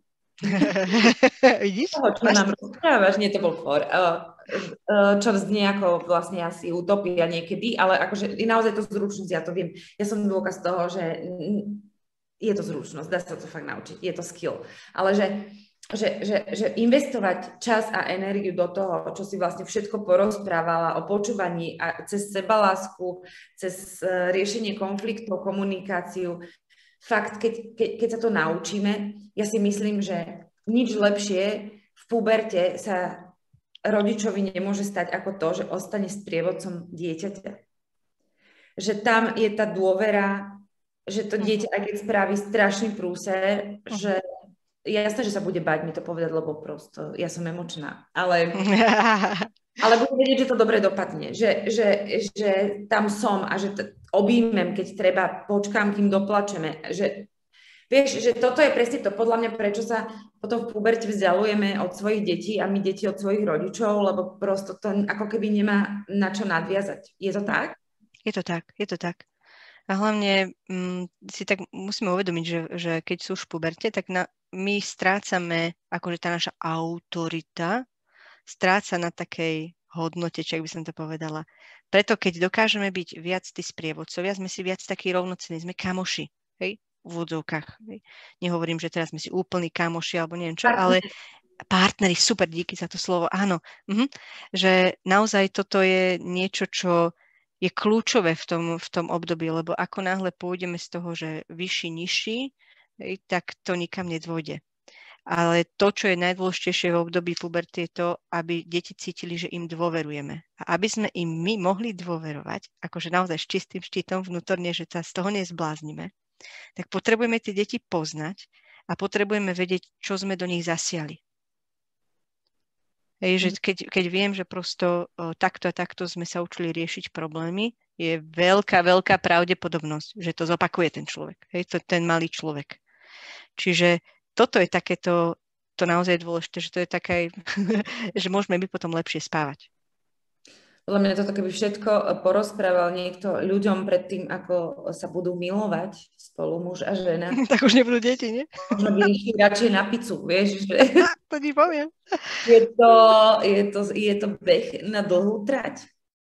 S2: Vidíš?
S1: Čo nám rozprávaš, nie to bol for, čo znie ako vlastne asi utopia niekedy, ale akože je naozaj to zručnosť, ja to viem. Ja som dôkaz toho, že je to zručnosť, dá sa to fakt naučiť, je to skill. Ale že investovať čas a energiu do toho, čo si vlastne všetko porozprávala o počúvaní a cez sebalásku, cez riešenie konfliktov, komunikáciu, fakt, keď sa to naučíme, ja si myslím, že nič lepšie v puberte sa rodičovi nemôže stať ako to, že ostane sprievodcom dieťaťa. Že tam je tá dôvera, že to dieťa, aj keď spraví strašný prúser, že jasné, že sa bude bať mi to povedať, lebo prosto ja som emočná, ale bude vedieť, že to dobre dopadne, že tam som a že objímem, keď treba, počkám, kým doplačeme. Že, vieš, že toto je presne to, podľa mňa, prečo sa potom v puberte vzdialujeme od svojich detí a my deti od svojich rodičov, lebo prosto to ako keby nemá na čo nadviazať. Je to tak?
S2: Je to tak. A hlavne si tak musíme uvedomiť, že keď sú v puberte, tak my strácame, akože tá naša autorita stráca na takej hodnote, či ak by som to povedala. Preto keď dokážeme byť viac tí sprievodcovia, sme si viac takí rovnocenní, sme kamoši, hej, v úvodzovkách. Hej. Nehovorím, že teraz sme si úplní kamoši, alebo neviem čo, ale partneri, super, díky za to slovo, áno. Že naozaj toto je niečo, čo je kľúčové v tom období, lebo ako náhle pôjdeme z toho, že vyšší, nižší, hej, tak to nikam nedôjde. Ale to, čo je najdôležitejšie v období puberty, je to, aby deti cítili, že im dôverujeme. A aby sme im my mohli dôverovať, akože naozaj s čistým štítom vnútorne, že sa z toho nezbláznime, tak potrebujeme tie deti poznať a potrebujeme vedieť, čo sme do nich zasiali. Hej, že keď viem, že prosto takto a takto sme sa učili riešiť problémy, je veľká pravdepodobnosť, že to zopakuje ten človek. Hej, to ten malý človek. Čiže toto je takéto, to naozaj je dôležité, že to je také, že môžeme byť potom lepšie spávať.
S1: Podľa mňa toto, keby všetko porozprával niekto ľuďom pred tým, ako sa budú milovať spolu muž a žena.
S2: Tak už nebudú deti, nie?
S1: Možno by išli radšej na pizzu, vieš? Že...
S2: To ti poviem.
S1: Je to beh na dlhú trať.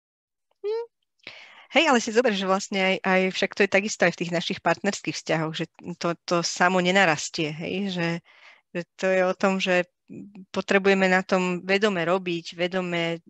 S2: Hej, ale si zober, že vlastne aj však to je takisto aj v tých našich partnerských vzťahoch, že to samo nenarastie, hej, že Že to je o tom, že potrebujeme na tom vedome robiť, vedome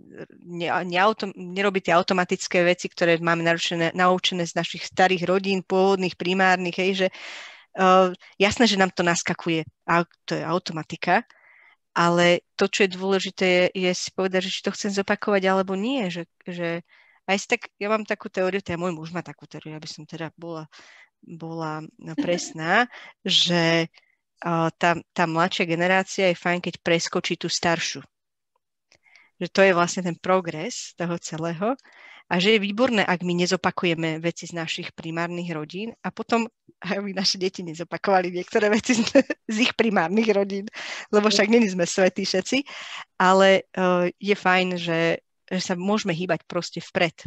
S2: nerobiť tie automatické veci, ktoré máme naučené z našich starých rodín, pôvodných, primárnych, hej, že jasné, že nám to naskakuje, a to je automatika, ale to, čo je dôležité, je si povedať, že či to chcem zopakovať, alebo nie, že aj si tak, ja mám takú teóriu, teda môj muž má takú teóriu, aby som teda bola presná, že tá mladšia generácia je fajn, keď preskočí tú staršiu. Že to je vlastne ten progres toho celého a že je výborné, ak my nezopakujeme veci z našich primárnych rodín a potom aby naše deti nezopakovali niektoré veci z ich primárnych rodín, lebo však není sme svätí všetci, ale je fajn, že sa môžeme hýbať proste vpred.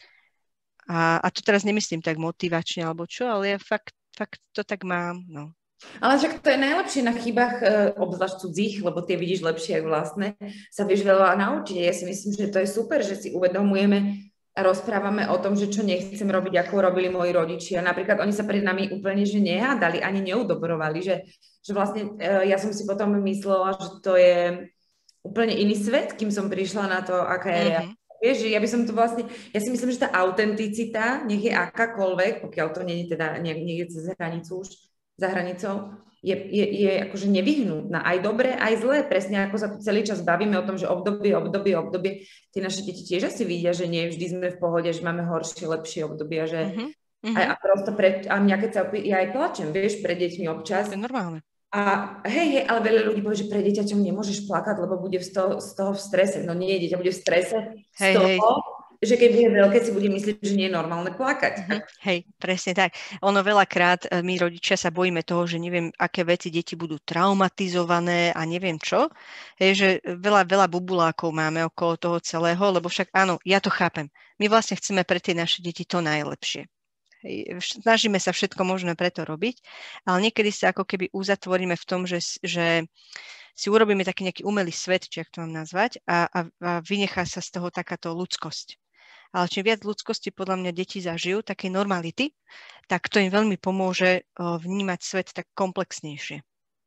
S2: A to teraz nemyslím tak motivačne alebo čo, ale ja fakt to tak mám, no.
S1: Ale však to je najlepšie na chybách, obzvlášť cudzích, lebo tie vidíš lepšie ako vlastné, sa vieš veľa naučiť. Ja si myslím, že to je super, že si uvedomujeme a rozprávame o tom, že čo nechcem robiť, ako robili moji rodičia. Napríklad oni sa pred nami úplne že nehádali, ani neudobrovali, že vlastne ja som si potom myslela, že to je úplne iný svet, kým som prišla na to, aká je Vieš, že ja by som to vlastne, ja si myslím, že tá autenticita, nech je akákoľvek, pokiaľ to nie je teda niekde cez hranicu už, za hranicou, je akože nevyhnutná. Aj dobré, aj zlé. Presne ako sa tu celý čas bavíme o tom, že obdobie. Tie naše deti tiež asi vidia, že nie vždy sme v pohode, že máme horšie, lepšie obdobia. Že... A prosto a mňa keď sa ja aj plačem, vieš, pred deťmi občas.
S2: To je normálne.
S1: A hej, ale veľa ľudí povie, že pre dieťaťom nemôžeš plakať, lebo bude z toho v strese. No nie, dieťa bude v strese z toho, že keď bude veľké, si bude myslieť, že nie je normálne plakať.
S2: Hej, presne tak. Ono veľakrát, my rodičia sa bojíme toho, že neviem, aké veci deti budú traumatizované a neviem čo. Hej, že veľa bubulákov máme okolo toho celého, lebo však áno, ja to chápem. My vlastne chceme pre tie naše deti to najlepšie. Hej, snažíme sa všetko možné preto robiť, ale niekedy sa ako keby uzatvoríme v tom, že si urobíme taký nejaký umelý svet, či ak to mám nazvať, a vynechá sa z toho takáto ľudskosť. Ale čím viac ľudskosti podľa mňa deti zažijú, takej normality, tak to im veľmi pomôže vnímať svet tak komplexnejšie.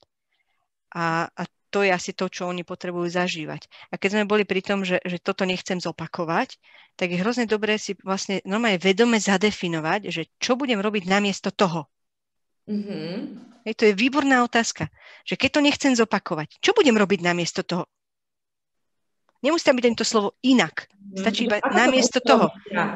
S2: A to je asi to, čo oni potrebujú zažívať. A keď sme boli pri tom, že toto nechcem zopakovať, tak je hrozne dobré si vlastne normálne vedome zadefinovať, že čo budem robiť namiesto toho. To je výborná otázka. Že keď to nechcem zopakovať, čo budem robiť namiesto toho? Nemusí tam byť to slovo inak. Stačí iba namiesto toho.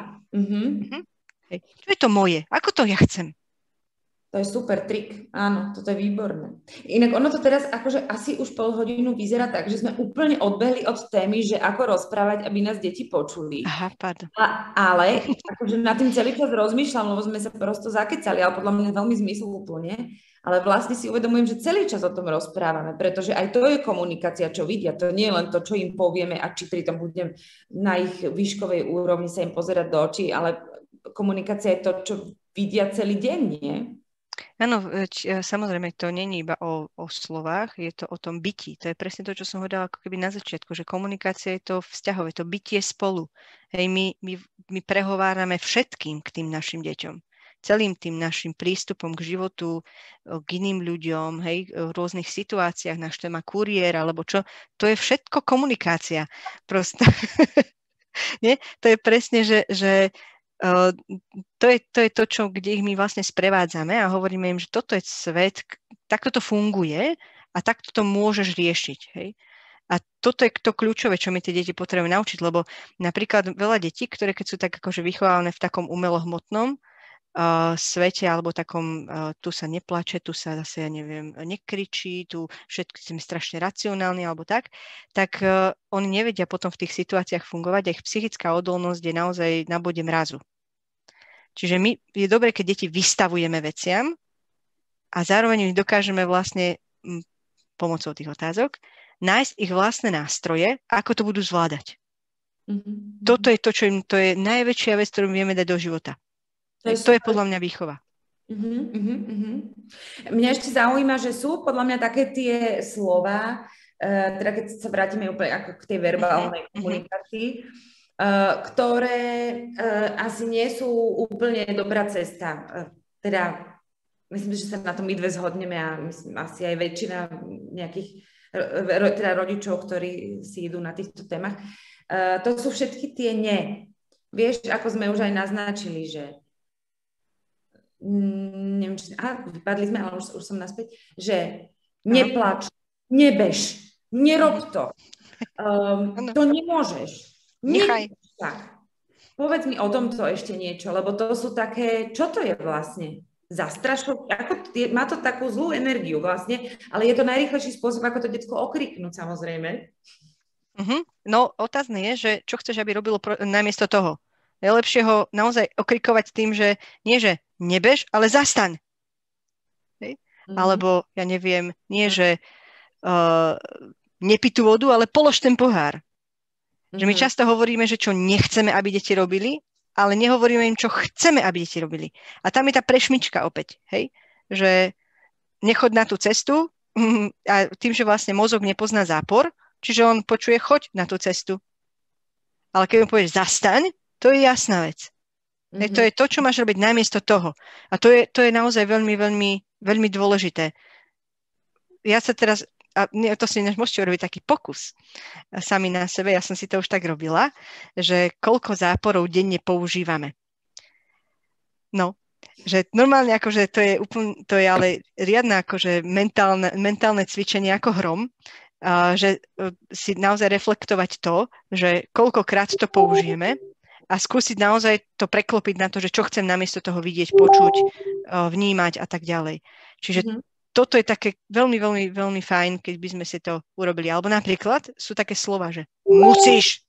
S2: Čo je to moje? Ako to ja chcem?
S1: To je super trik. Áno, toto je výborné. Inak ono to teraz akože asi už pol hodinu vyzerá tak, že sme úplne odbehli od témy, že ako rozprávať, aby nás deti počuli.
S2: Aha, pardon.
S1: Ale akože nad tým celý čas rozmýšľam, lebo sme sa prosto zakecali, ale podľa mňa veľmi zmysluplne. Ale vlastne si uvedomujem, že celý čas o tom rozprávame, pretože aj to je komunikácia, čo vidia. To nie je len to, čo im povieme a či pritom budem na ich výškovej úrovni sa im pozerať do očí, ale komunikácia je to, čo vidia celý deň, nie?
S2: Áno, samozrejme, to nie je iba o slovách, je to o tom byti. To je presne to, čo som hovorila ako keby na začiatku, že komunikácia je to vzťahové, to bytie spolu. Hej, my prehovárame všetkým k tým našim deťom. Celým tým našim prístupom k životu, k iným ľuďom, hej, v rôznych situáciách, náš téma kuriér, alebo čo, to je všetko komunikácia. Proste. Nie? To je presne, že to je to, kde ich my vlastne sprevádzame a hovoríme im, že toto je svet, takto to funguje a takto to môžeš riešiť. Hej? A toto je to kľúčové, čo my tie deti potrebujeme naučiť, lebo napríklad veľa detí, ktoré keď sú tak akože vychovávané v takom umelohmotnom svete, alebo takom, tu sa neplače, tu sa zase, ja neviem, nekričí, tu všetko sme strašne racionálni, alebo tak oni nevedia potom v tých situáciách fungovať a ich psychická odolnosť je naozaj na bode mrazu. Čiže je dobré, keď deti vystavujeme veciam a zároveň ich dokážeme vlastne pomocou tých otázok nájsť ich vlastné nástroje, ako to budú zvládať. Toto je to, to je najväčšia vec, ktorú vieme dať do života. To je podľa mňa výchova.
S1: Mňa ešte zaujíma, že sú podľa mňa také tie slova, teda keď sa vrátime úplne ako k tej verbálnej komunikácii, ktoré asi nie sú úplne dobrá cesta. Teda myslím, že sa na tom my dve zhodneme a myslím asi aj väčšina nejakých teda rodičov, ktorí si idú na týchto témach. To sú všetky tie nie. Vieš, ako sme už aj naznačili, že neviem, vypadli sme, ale už som naspäť, že neplač, nebež, nerob to. To nemôžeš.
S2: Nechaj.
S1: Tak. Povedz mi o tomto ešte niečo, lebo to sú také, čo to je vlastne? Má to takú zlú energiu vlastne, ale je to najrýchlejší spôsob, ako to decko okriknúť, samozrejme.
S2: No, otázne je, že čo chceš, aby robilo namiesto toho. Je lepšie ho naozaj okrikovať tým, že nie, že nebež, ale zastaň. Alebo, ja neviem, nie, že nepí tú vodu, ale polož ten pohár. Že my často hovoríme, že čo nechceme, aby deti robili, ale nehovoríme im, čo chceme, aby deti robili. A tam je tá prešmička opäť, hej? Že nechod na tú cestu a tým, že vlastne mozog nepozná zápor, čiže on počuje choď na tú cestu. Ale keď mu povieš zastaň, to je jasná vec. To je to, čo máš robiť namiesto toho. A to je naozaj veľmi, veľmi, veľmi dôležité. Ja sa teraz, to si môžete urobiť taký pokus sami na sebe, ja som si to už tak robila, že koľko záporov denne používame. No, že normálne akože to je ale riadne akože mentálne cvičenie ako hrom, že si naozaj reflektovať to, že koľkokrát to použijeme a skúsiť naozaj to preklopiť na to, že čo chcem namiesto toho vidieť, počuť, vnímať a tak ďalej. Čiže toto je také veľmi, veľmi, veľmi fajn, keď by sme si to urobili. Alebo napríklad sú také slova, že musíš.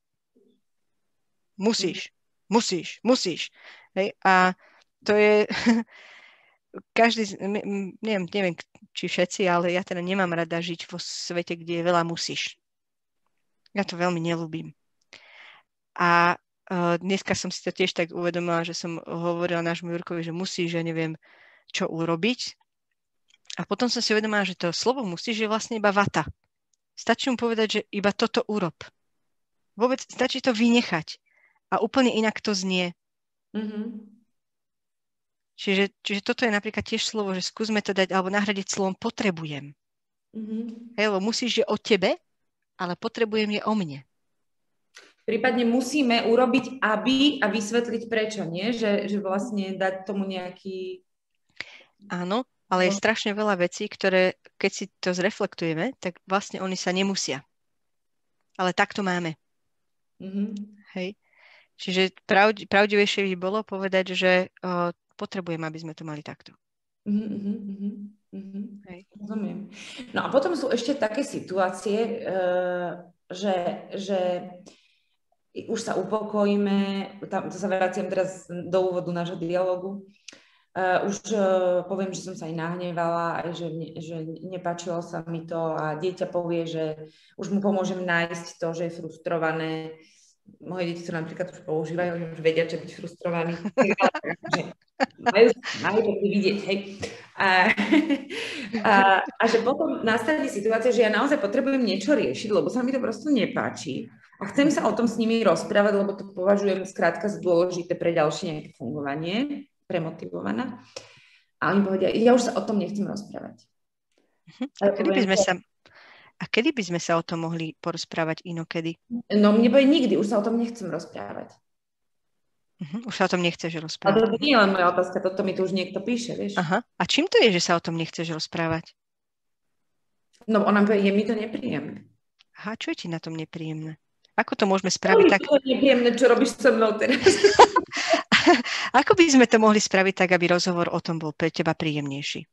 S2: Hej? A to je každý, neviem, či všetci, ale ja teda nemám rada žiť vo svete, kde je veľa musíš. Ja to veľmi neľúbim. A dneska som si to tiež tak uvedomila, že som hovorila nášmu Jurkovi, že musíš, ja neviem, čo urobiť. A potom som si uvedomila, že to slovo musíš je vlastne iba vata. Stačí mu povedať, že iba toto urob. Vôbec stačí to vynechať. A úplne inak to znie. Čiže toto je napríklad tiež slovo, že skúsme to dať alebo nahradiť slovom potrebujem. Lebo musíš je o tebe, ale potrebujem je o mne.
S1: Prípadne musíme urobiť aby a vysvetliť prečo, nie? Že vlastne dať tomu nejaký...
S2: Áno, ale je strašne veľa vecí, ktoré, keď si to zreflektujeme, tak vlastne oni sa nemusia. Ale tak to máme. Hej. Čiže pravdivejšie by bolo povedať, že potrebujem, aby sme to mali takto.
S1: Hej. Rozumiem. No a potom sú ešte také situácie, že už sa upokojíme, to sa vraciam teraz do úvodu nášho dialogu, už poviem, že som sa aj nahnevala, aj že nepáčilo sa mi to a dieťa povie, že už mu pomôžem nájsť to, že je frustrované. Moje deti to napríklad už používajú, už vedia, čo byť frustrovaní. Majú to vidieť, hej. A že potom nastane situácia, že ja naozaj potrebujem niečo riešiť, lebo sa mi to prosto nepáči. A chcem sa o tom s nimi rozprávať, lebo to považujem skrátka za dôležité pre ďalšie nejaké fungovanie, premotivovaná. A oni povedia, ja už sa o tom nechcem rozprávať.
S2: A kedy by sme sa o tom mohli porozprávať inokedy?
S1: No mne povie nikdy, už sa o tom nechcem rozprávať.
S2: Už sa o tom nechceš rozprávať.
S1: A to nie je len moja otázka, toto mi tu už niekto píše, vieš.
S2: Aha. A čím to je, že sa o tom nechceš rozprávať?
S1: No ona povie, je mi to nepríjemné.
S2: Aha, čo je ti na tom nepríjemné? Ako to môžeme spraviť tak?
S1: To je nepríjemné, čo robíš so mnou teraz.
S2: Ako by sme to mohli spraviť tak, aby rozhovor o tom bol pre teba príjemnejší?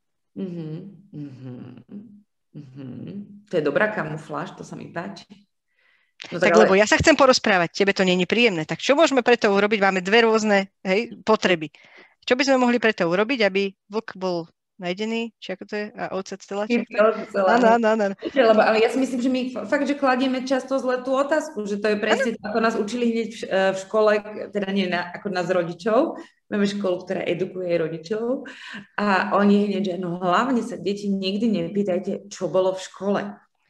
S1: To je dobrá kamufláž, to sa mi páči.
S2: No tak ale... lebo ja sa chcem porozprávať, tebe to nie je príjemné. Tak čo môžeme preto urobiť? Máme dve rôzne potreby. Čo by sme mohli preto urobiť, aby vlk bol najdený? Či ako to je? A ovca celá? Áno.
S1: Ale ja si myslím, že my fakt, že kladieme často zle tú otázku, že to je presne ako nás učili hneď v škole, teda nie ako nás rodičov. Máme školu, ktorá edukuje rodičov a oni hneď, že no hlavne sa deti nikdy nepýtajte, čo bolo v škole.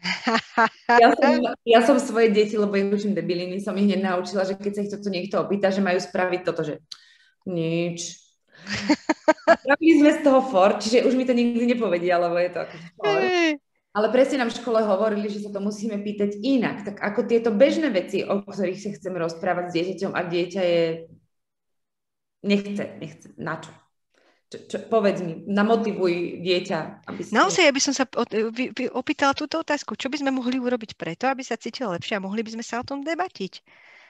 S1: Ja som svoje deti, lebo ich učím debiliny, som ich hneď naučila, že keď sa ich toto niekto opýta, že majú spraviť toto, že nič. A robili sme z toho for, čiže už mi to nikdy nepovedia, lebo je to akože for.
S2: Hej.
S1: Ale presne nám v škole hovorili, že sa to musíme pýtať inak. Tak ako tieto bežné veci, o ktorých sa chcem rozprávať s dieťaťom a dieťa je... Nechce. Na čo? Povedz mi, namotivuj dieťa, aby si...
S2: Naozaj, ja by som sa opýtala túto otázku. Čo by sme mohli urobiť preto, aby sa cítila lepšie a mohli by sme sa o tom debatiť?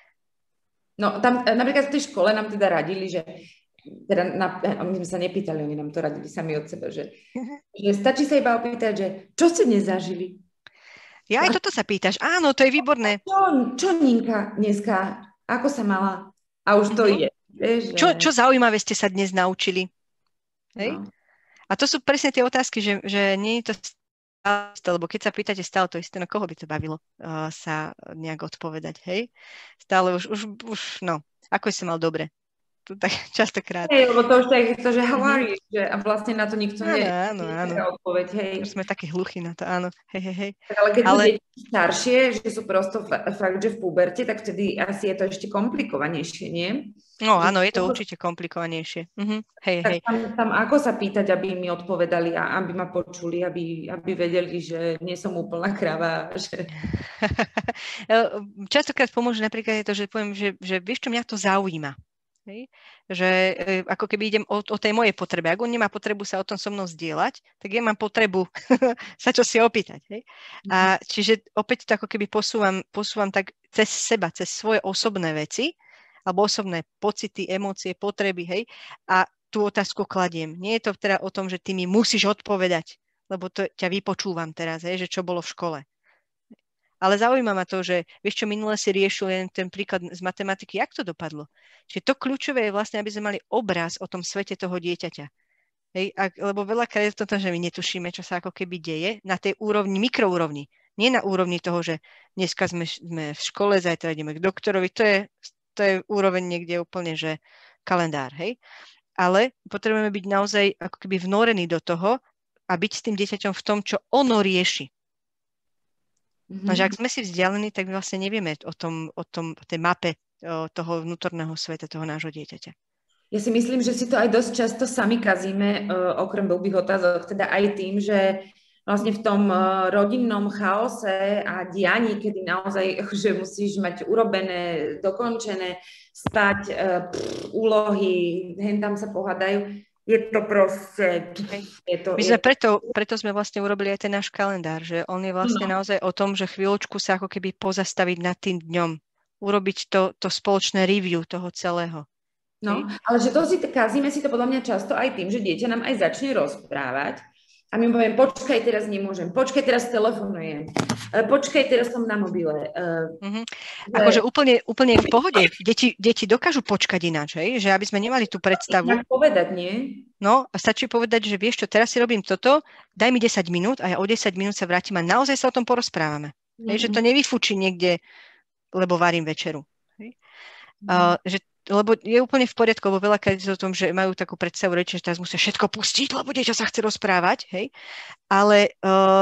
S1: No, tam napríklad v tej škole nám teda radili, že teda my sme sa nepýtali, oni nám to radili sami od seba, že stačí sa iba opýtať, že čo ste dnes zažili?
S2: Ja aj toto sa pýtaš. Áno, to je výborné.
S1: Čo Ninka dneska? Ako sa mala? A už to ide. Vieš, že...
S2: Čo zaujímavé ste sa dnes naučili? Hej?
S1: No.
S2: A to sú presne tie otázky, že nie je to stále, lebo keď sa pýtate stále to isté, no koho by to bavilo sa nejak odpovedať, hej? Stále už, no, ako si mal dobre? Tu tak častokrát.
S1: Hej, lebo to už je to, že how are you? Že, a vlastne na to nikto
S2: áno.
S1: odpoveď, hej.
S2: Už sme takí hluchí na to, áno. Hej.
S1: Ale keď sú deti staršie, že sú prosto fakt, že v puberte, tak vtedy asi je to ešte komplikovanejšie, nie?
S2: No áno, je to určite komplikovanejšie. Hej.
S1: Tam ako sa pýtať, aby mi odpovedali a aby ma počuli, aby vedeli, že nie som úplná krava. Že...
S2: Častokrát pomôže napríklad je to, že poviem, že vieš čo, mňa to zaujíma. Hej? Že ako keby idem o tej mojej potrebe. Ak on nemá potrebu sa o tom so mnou zdieľať, tak ja mám potrebu sa čo si opýtať. Hej? A čiže opäť to ako keby posúvam tak cez seba, cez svoje osobné veci, alebo osobné pocity, emócie, potreby, hej, a tú otázku kladiem. Nie je to teda o tom, že ty mi musíš odpovedať, lebo to ťa vypočúvam teraz, hej, že čo bolo v škole. Ale zaujíma ma to, že vieš čo, minule si riešil len ten príklad z matematiky, jak to dopadlo. Čiže to kľúčové je vlastne, aby sme mali obraz o tom svete toho dieťaťa. Hej, lebo veľakrát je to, že my netušíme, čo sa ako keby deje na tej úrovni, mikroúrovni. Nie na úrovni toho, že dneska sme v škole, zajtra ideme k doktorovi, to je úroveň niekde úplne, že kalendár, hej. Ale potrebujeme byť naozaj ako keby vnorení do toho a byť s tým dieťaťom v tom, čo ono rieši. No, že ak sme si vzdialení, tak my vlastne nevieme o tej mape toho vnútorného sveta, toho nášho dieťaťa.
S1: Ja si myslím, že si to aj dosť často sami kazíme, okrem blbých otázok, teda aj tým, že vlastne v tom rodinnom chaose a dianí, kedy naozaj že musíš mať urobené, dokončené, spať, úlohy, hen tam sa pohádajú, je to proste...
S2: My sme preto sme vlastne urobili aj ten náš kalendár, že on je vlastne naozaj o tom, že chvíľočku sa ako keby pozastaviť nad tým dňom, urobiť to spoločné review toho celého.
S1: No, ale že to si kazíme si to podľa mňa často aj tým, že dieťa nám aj začne rozprávať. A my poviem, počkaj, teraz nemôžem, počkaj, teraz telefonujem, počkaj, teraz som na mobile.
S2: Akože úplne v pohode. Deti dokážu počkať ináč, hej? Že aby sme nemali tú predstavu.
S1: Tak povedať, nie?
S2: No, a stačí povedať, že vieš čo, teraz si robím toto, daj mi 10 minút a ja o 10 minút sa vrátim a naozaj sa o tom porozprávame. Hej? Že to nevyfučí niekde, lebo varím večeru. Hej? Lebo je úplne v poriadku, lebo veľakrát je o tom, že majú takú predstavu reči, že teraz musia všetko pustiť, lebo dieťa sa chce rozprávať, hej. Ale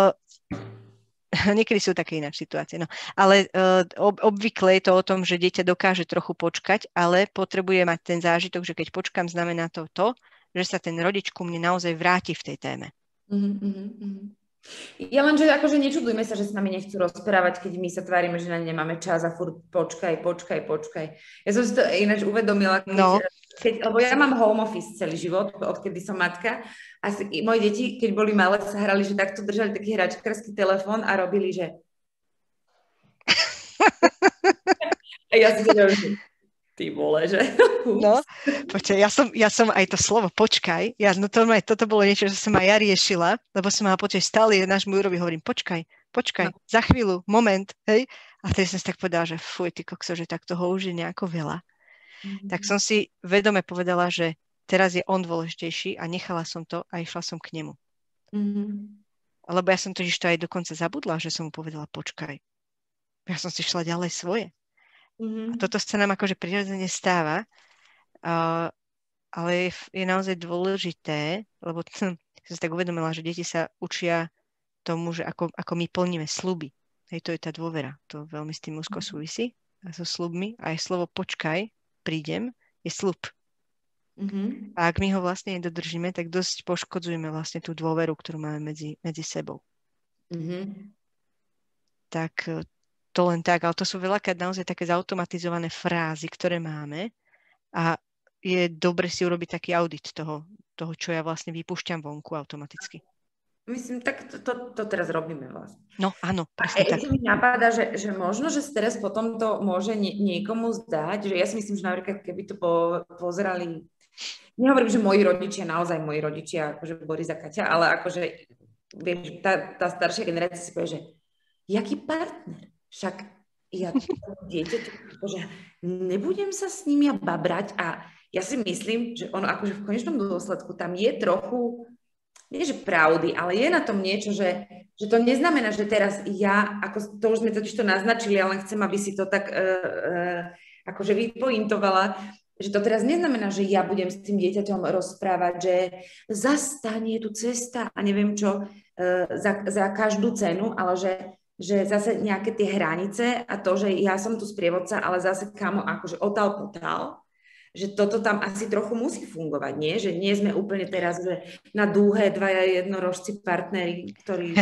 S2: niekedy sú také ináč situácie, no. Ale obvykle je to o tom, že dieťa dokáže trochu počkať, ale potrebuje mať ten zážitok, že keď počkám, znamená to, že sa ten rodič ku mne naozaj vráti v tej téme.
S1: Ja len, že akože nečudujme sa, že s nami nechcú rozprávať, keď my sa tvárime, že na ne nemáme čas a furt počkaj. Ja som si to ináč uvedomila, lebo ja mám home office celý život, odkedy som matka a moje deti, keď boli malé, sa hrali, že takto držali taký hračkarský telefón a robili, že... A ja si to ty vole, že?
S2: No, počkaj, ja som aj to slovo počkaj, toto bolo niečo, že som aj ja riešila, lebo som mala počkaj, stále nášmu Jurovi hovorím, počkaj, za chvíľu, moment, hej? A tedy som si tak povedala, že fuj, ty kokso, že tak toho už je nejako veľa. Tak som si vedome povedala, že teraz je on dôležitejší a nechala som to a išla som k nemu. Lebo ja som totiž to aj dokonca zabudla, že som mu povedala počkaj. Ja som si šla ďalej svoje. A toto sa nám akože prirodzene stáva, ale je naozaj dôležité, lebo som si tak uvedomila, že deti sa učia tomu, že ako my plníme sľuby. Hej, to je tá dôvera. To veľmi s tým úzko súvisí a so sľubmi. A aj slovo počkaj, prídem, je sľub. A ak my ho vlastne nedodržíme, tak dosť poškodzujeme vlastne tú dôveru, ktorú máme medzi sebou. Tak to len tak, ale to sú veľakrát naozaj také zautomatizované frázy, ktoré máme a je dobre si urobiť taký audit toho, čo ja vlastne vypúšťam vonku automaticky.
S1: Myslím, tak to teraz robíme vlastne.
S2: No áno,
S1: presne
S2: tak.
S1: A mi napadá, že možno, že teraz potom to môže niekomu zdať, že ja si myslím, že napríklad keby to pozerali, nehovorím, že moji rodičia, akože Boris a Kaťa, ale akože vieš, tá staršia generácia si povie, že jaký partner? Však ja dieťa, že nebudem sa s ním ja babrať a ja si myslím, že ono akože v konečnom dôsledku tam je trochu, nie že pravdy, ale je na tom niečo, že to neznamená, že teraz ja, ako to už sme totiž to naznačili, ale chcem, aby si to tak akože vypointovala, že to teraz neznamená, že ja budem s tým dieťaťom rozprávať, že zastane tu cesta a neviem čo za každú cenu, ale že zase nejaké tie hranice a to, že ja som tu sprievodca, ale zase kamo akože potal, že toto tam asi trochu musí fungovať, nie? Že nie sme úplne teraz že na dúhe dvaja jednorožci partneri, ktorí...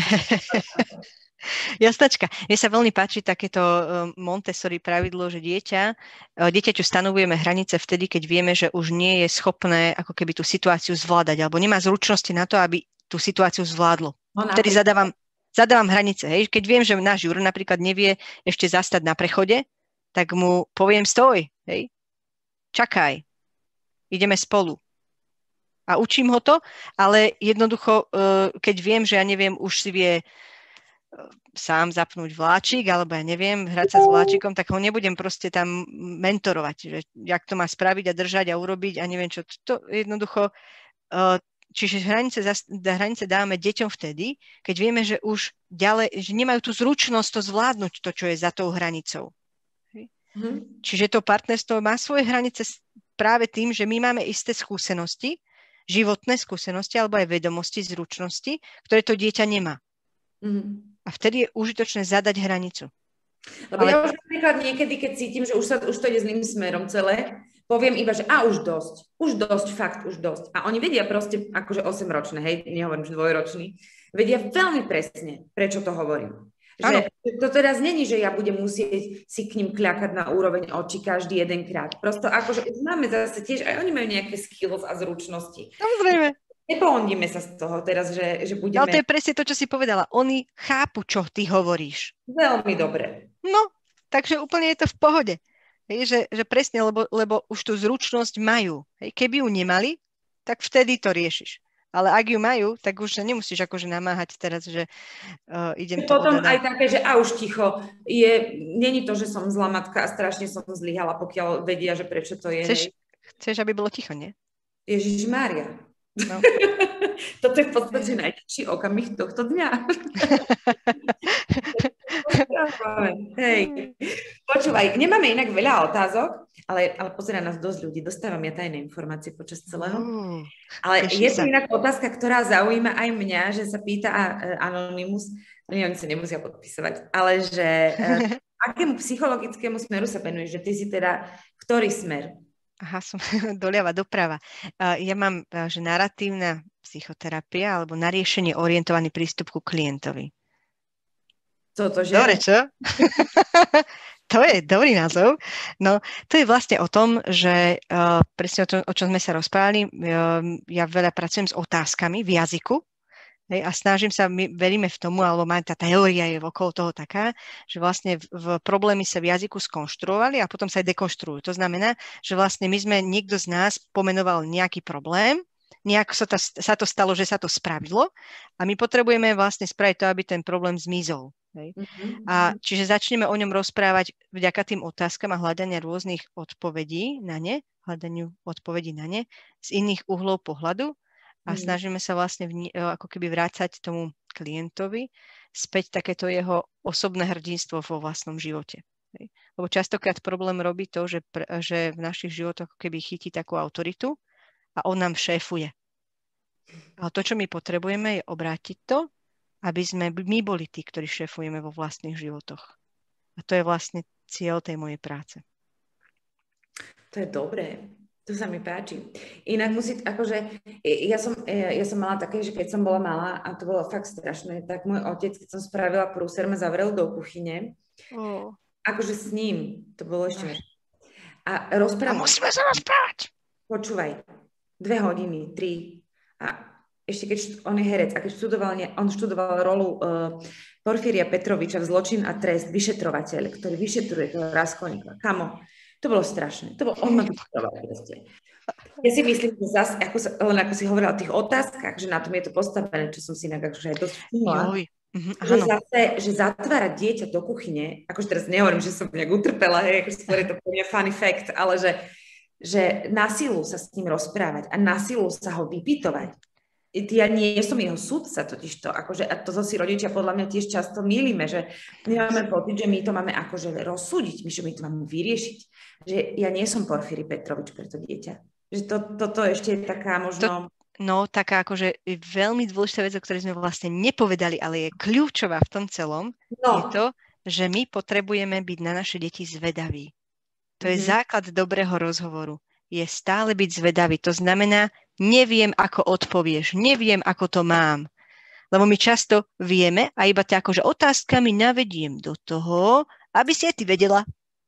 S2: Jasnačka. Mne sa veľmi páči takéto Montessori pravidlo, že dieťaťu stanovujeme hranice vtedy, keď vieme, že už nie je schopné ako keby tú situáciu zvládať, alebo nemá zručnosti na to, aby tú situáciu zvládlo. Vtedy zadávam hranice. Hej? Keď viem, že náš Juro napríklad nevie ešte zastať na prechode, tak mu poviem stoj, hej? Čakaj, ideme spolu. A učím ho to, ale jednoducho, keď viem, že ja neviem, už si vie sám zapnúť vláčik, alebo ja neviem, hrať sa s vláčikom, tak ho nebudem proste tam mentorovať, že jak to má spraviť a držať a urobiť a neviem čo. To jednoducho, čiže hranice dávame deťom vtedy, keď vieme, že už ďalej, že nemajú tú zručnosť to zvládnuť to, čo je za tou hranicou. Čiže to partnerstvo má svoje hranice práve tým, že my máme isté skúsenosti, životné skúsenosti alebo aj vedomosti, zručnosti, ktoré to dieťa nemá. A vtedy je užitočné zadať hranicu.
S1: Lebo ja už napríklad niekedy, keď cítim, že už to ide zlým smerom celé, poviem iba, že už dosť, fakt už dosť. A oni vedia proste, akože 8-ročné, hej, nehovorím, že 2-ročný, vedia veľmi presne, prečo to hovorím. Že to teraz není, že ja budem musieť si k ním kľakať na úroveň očí každý jedenkrát. Prosto akože máme zase tiež, aj oni majú nejaké skills a zručnosti.
S2: Samozrejme.
S1: Nepondíme sa z toho teraz, že budeme...
S2: Ale to je presne to, čo si povedala. Oni chápu, čo ty hovoríš.
S1: Veľmi dobre.
S2: No, takže úplne je to v pohode. Hej, že presne, lebo už tú zručnosť majú. Hej, keby ju nemali, tak vtedy to riešiš. Ale ak ju majú, tak už nemusíš akože namáhať teraz, že idem to
S1: potom aj také, že už ticho. Není to, že som zlá matka a strašne som zlyhala, pokiaľ vedia, že prečo to je.
S2: Chceš, aby bolo ticho, nie?
S1: Ježišmária. No. Toto je v podstate najťažší okamih tohto dňa. Hej. Počúvaj, nemáme inak veľa otázok, ale pozerá nás dosť ľudí. Dostávam ja tajné informácie počas celého. Ale je tu inak otázka, ktorá zaujíma aj mňa, že sa pýta Anonymous, oni sa nemusia podpisovať, ale že akému psychologickému smeru sa venuješ? Že ty si teda ktorý smer?
S2: Aha, som doľava, doprava. Ja mám, že naratívna psychoterapia alebo na riešenie orientovaný prístup ku klientovi. Dobre, čo? To je dobrý názov. No, to je vlastne o tom, že presne o čom sme sa rozprávali, ja veľa pracujem s otázkami v jazyku, hej, a snažím sa, my veríme v tomu, alebo tá teória je okolo toho taká, že vlastne v problémy sa v jazyku skonštruovali a potom sa aj dekonštruujú. To znamená, že vlastne niekto z nás pomenoval nejaký problém, nejako sa to stalo, že sa to spravilo a my potrebujeme vlastne spraviť to, aby ten problém zmizol. Hej. A čiže začneme o ňom rozprávať vďaka tým otázkam a hľadania rôznych odpovedí na ne, z iných uhlov pohľadu a snažíme sa vlastne ako keby vrácať tomu klientovi späť takéto jeho osobné hrdinstvo vo vlastnom živote. Hej. Lebo častokrát problém robí to, že v našich životoch ako keby chytí takú autoritu a on nám šéfuje. Ale to, čo my potrebujeme, je obrátiť to, aby sme my boli tí, ktorí šéfujeme vo vlastných životoch. A to je vlastne cieľ tej mojej práce.
S1: To je dobré. To sa mi páči. Inak musí, akože, ja som mala také, že keď som bola malá, a to bolo fakt strašné, tak môj otec, keď som spravila prúser, ma zavrel do kuchyne. Akože s ním, to bolo ešte. A rozprával.
S2: A musíme sa rozprávať.
S1: Počúvaj, 2 hodiny, 3. A ešte keď on je herec, a keď on študoval rolu Porfíria Petroviča v Zločin a trest, vyšetrovateľ, ktorý vyšetruje toho Raskolníka. Kamo, to bolo strašné. On ma vyšetroval proste. Ja si myslím, že zase, ako si hovorila o tých otázkach, že na tom je to postavené, čo som si inak akože aj dosť všimla, že zatvárať dieťa do kuchyne, akože teraz nehovorím, že som nejak utrpela, akože skôr je to pre mňa funny fact, ale že na silu sa s ním rozprávať a na silu sa ho vypytovať. Ja nie som jeho sudca, totižto, akože, a toto si rodičia podľa mňa tiež často mýlime, že my máme pocit, že my to máme akože rozsúdiť, my to máme vyriešiť. Že ja nie som Porfíri Petrovič pre to dieťa. Že toto ešte je taká možno...
S2: Taká akože veľmi dôležitá vec, o ktorej sme vlastne nepovedali, ale je kľúčová v tom celom, je to, že my potrebujeme byť na naše deti zvedaví. To je základ dobrého rozhovoru. Je stále byť zvedavý. To znamená, neviem, ako odpovieš, neviem, ako to mám. Lebo my často vieme a iba tak akože otázkami navediem do toho, aby si aj ty vedela.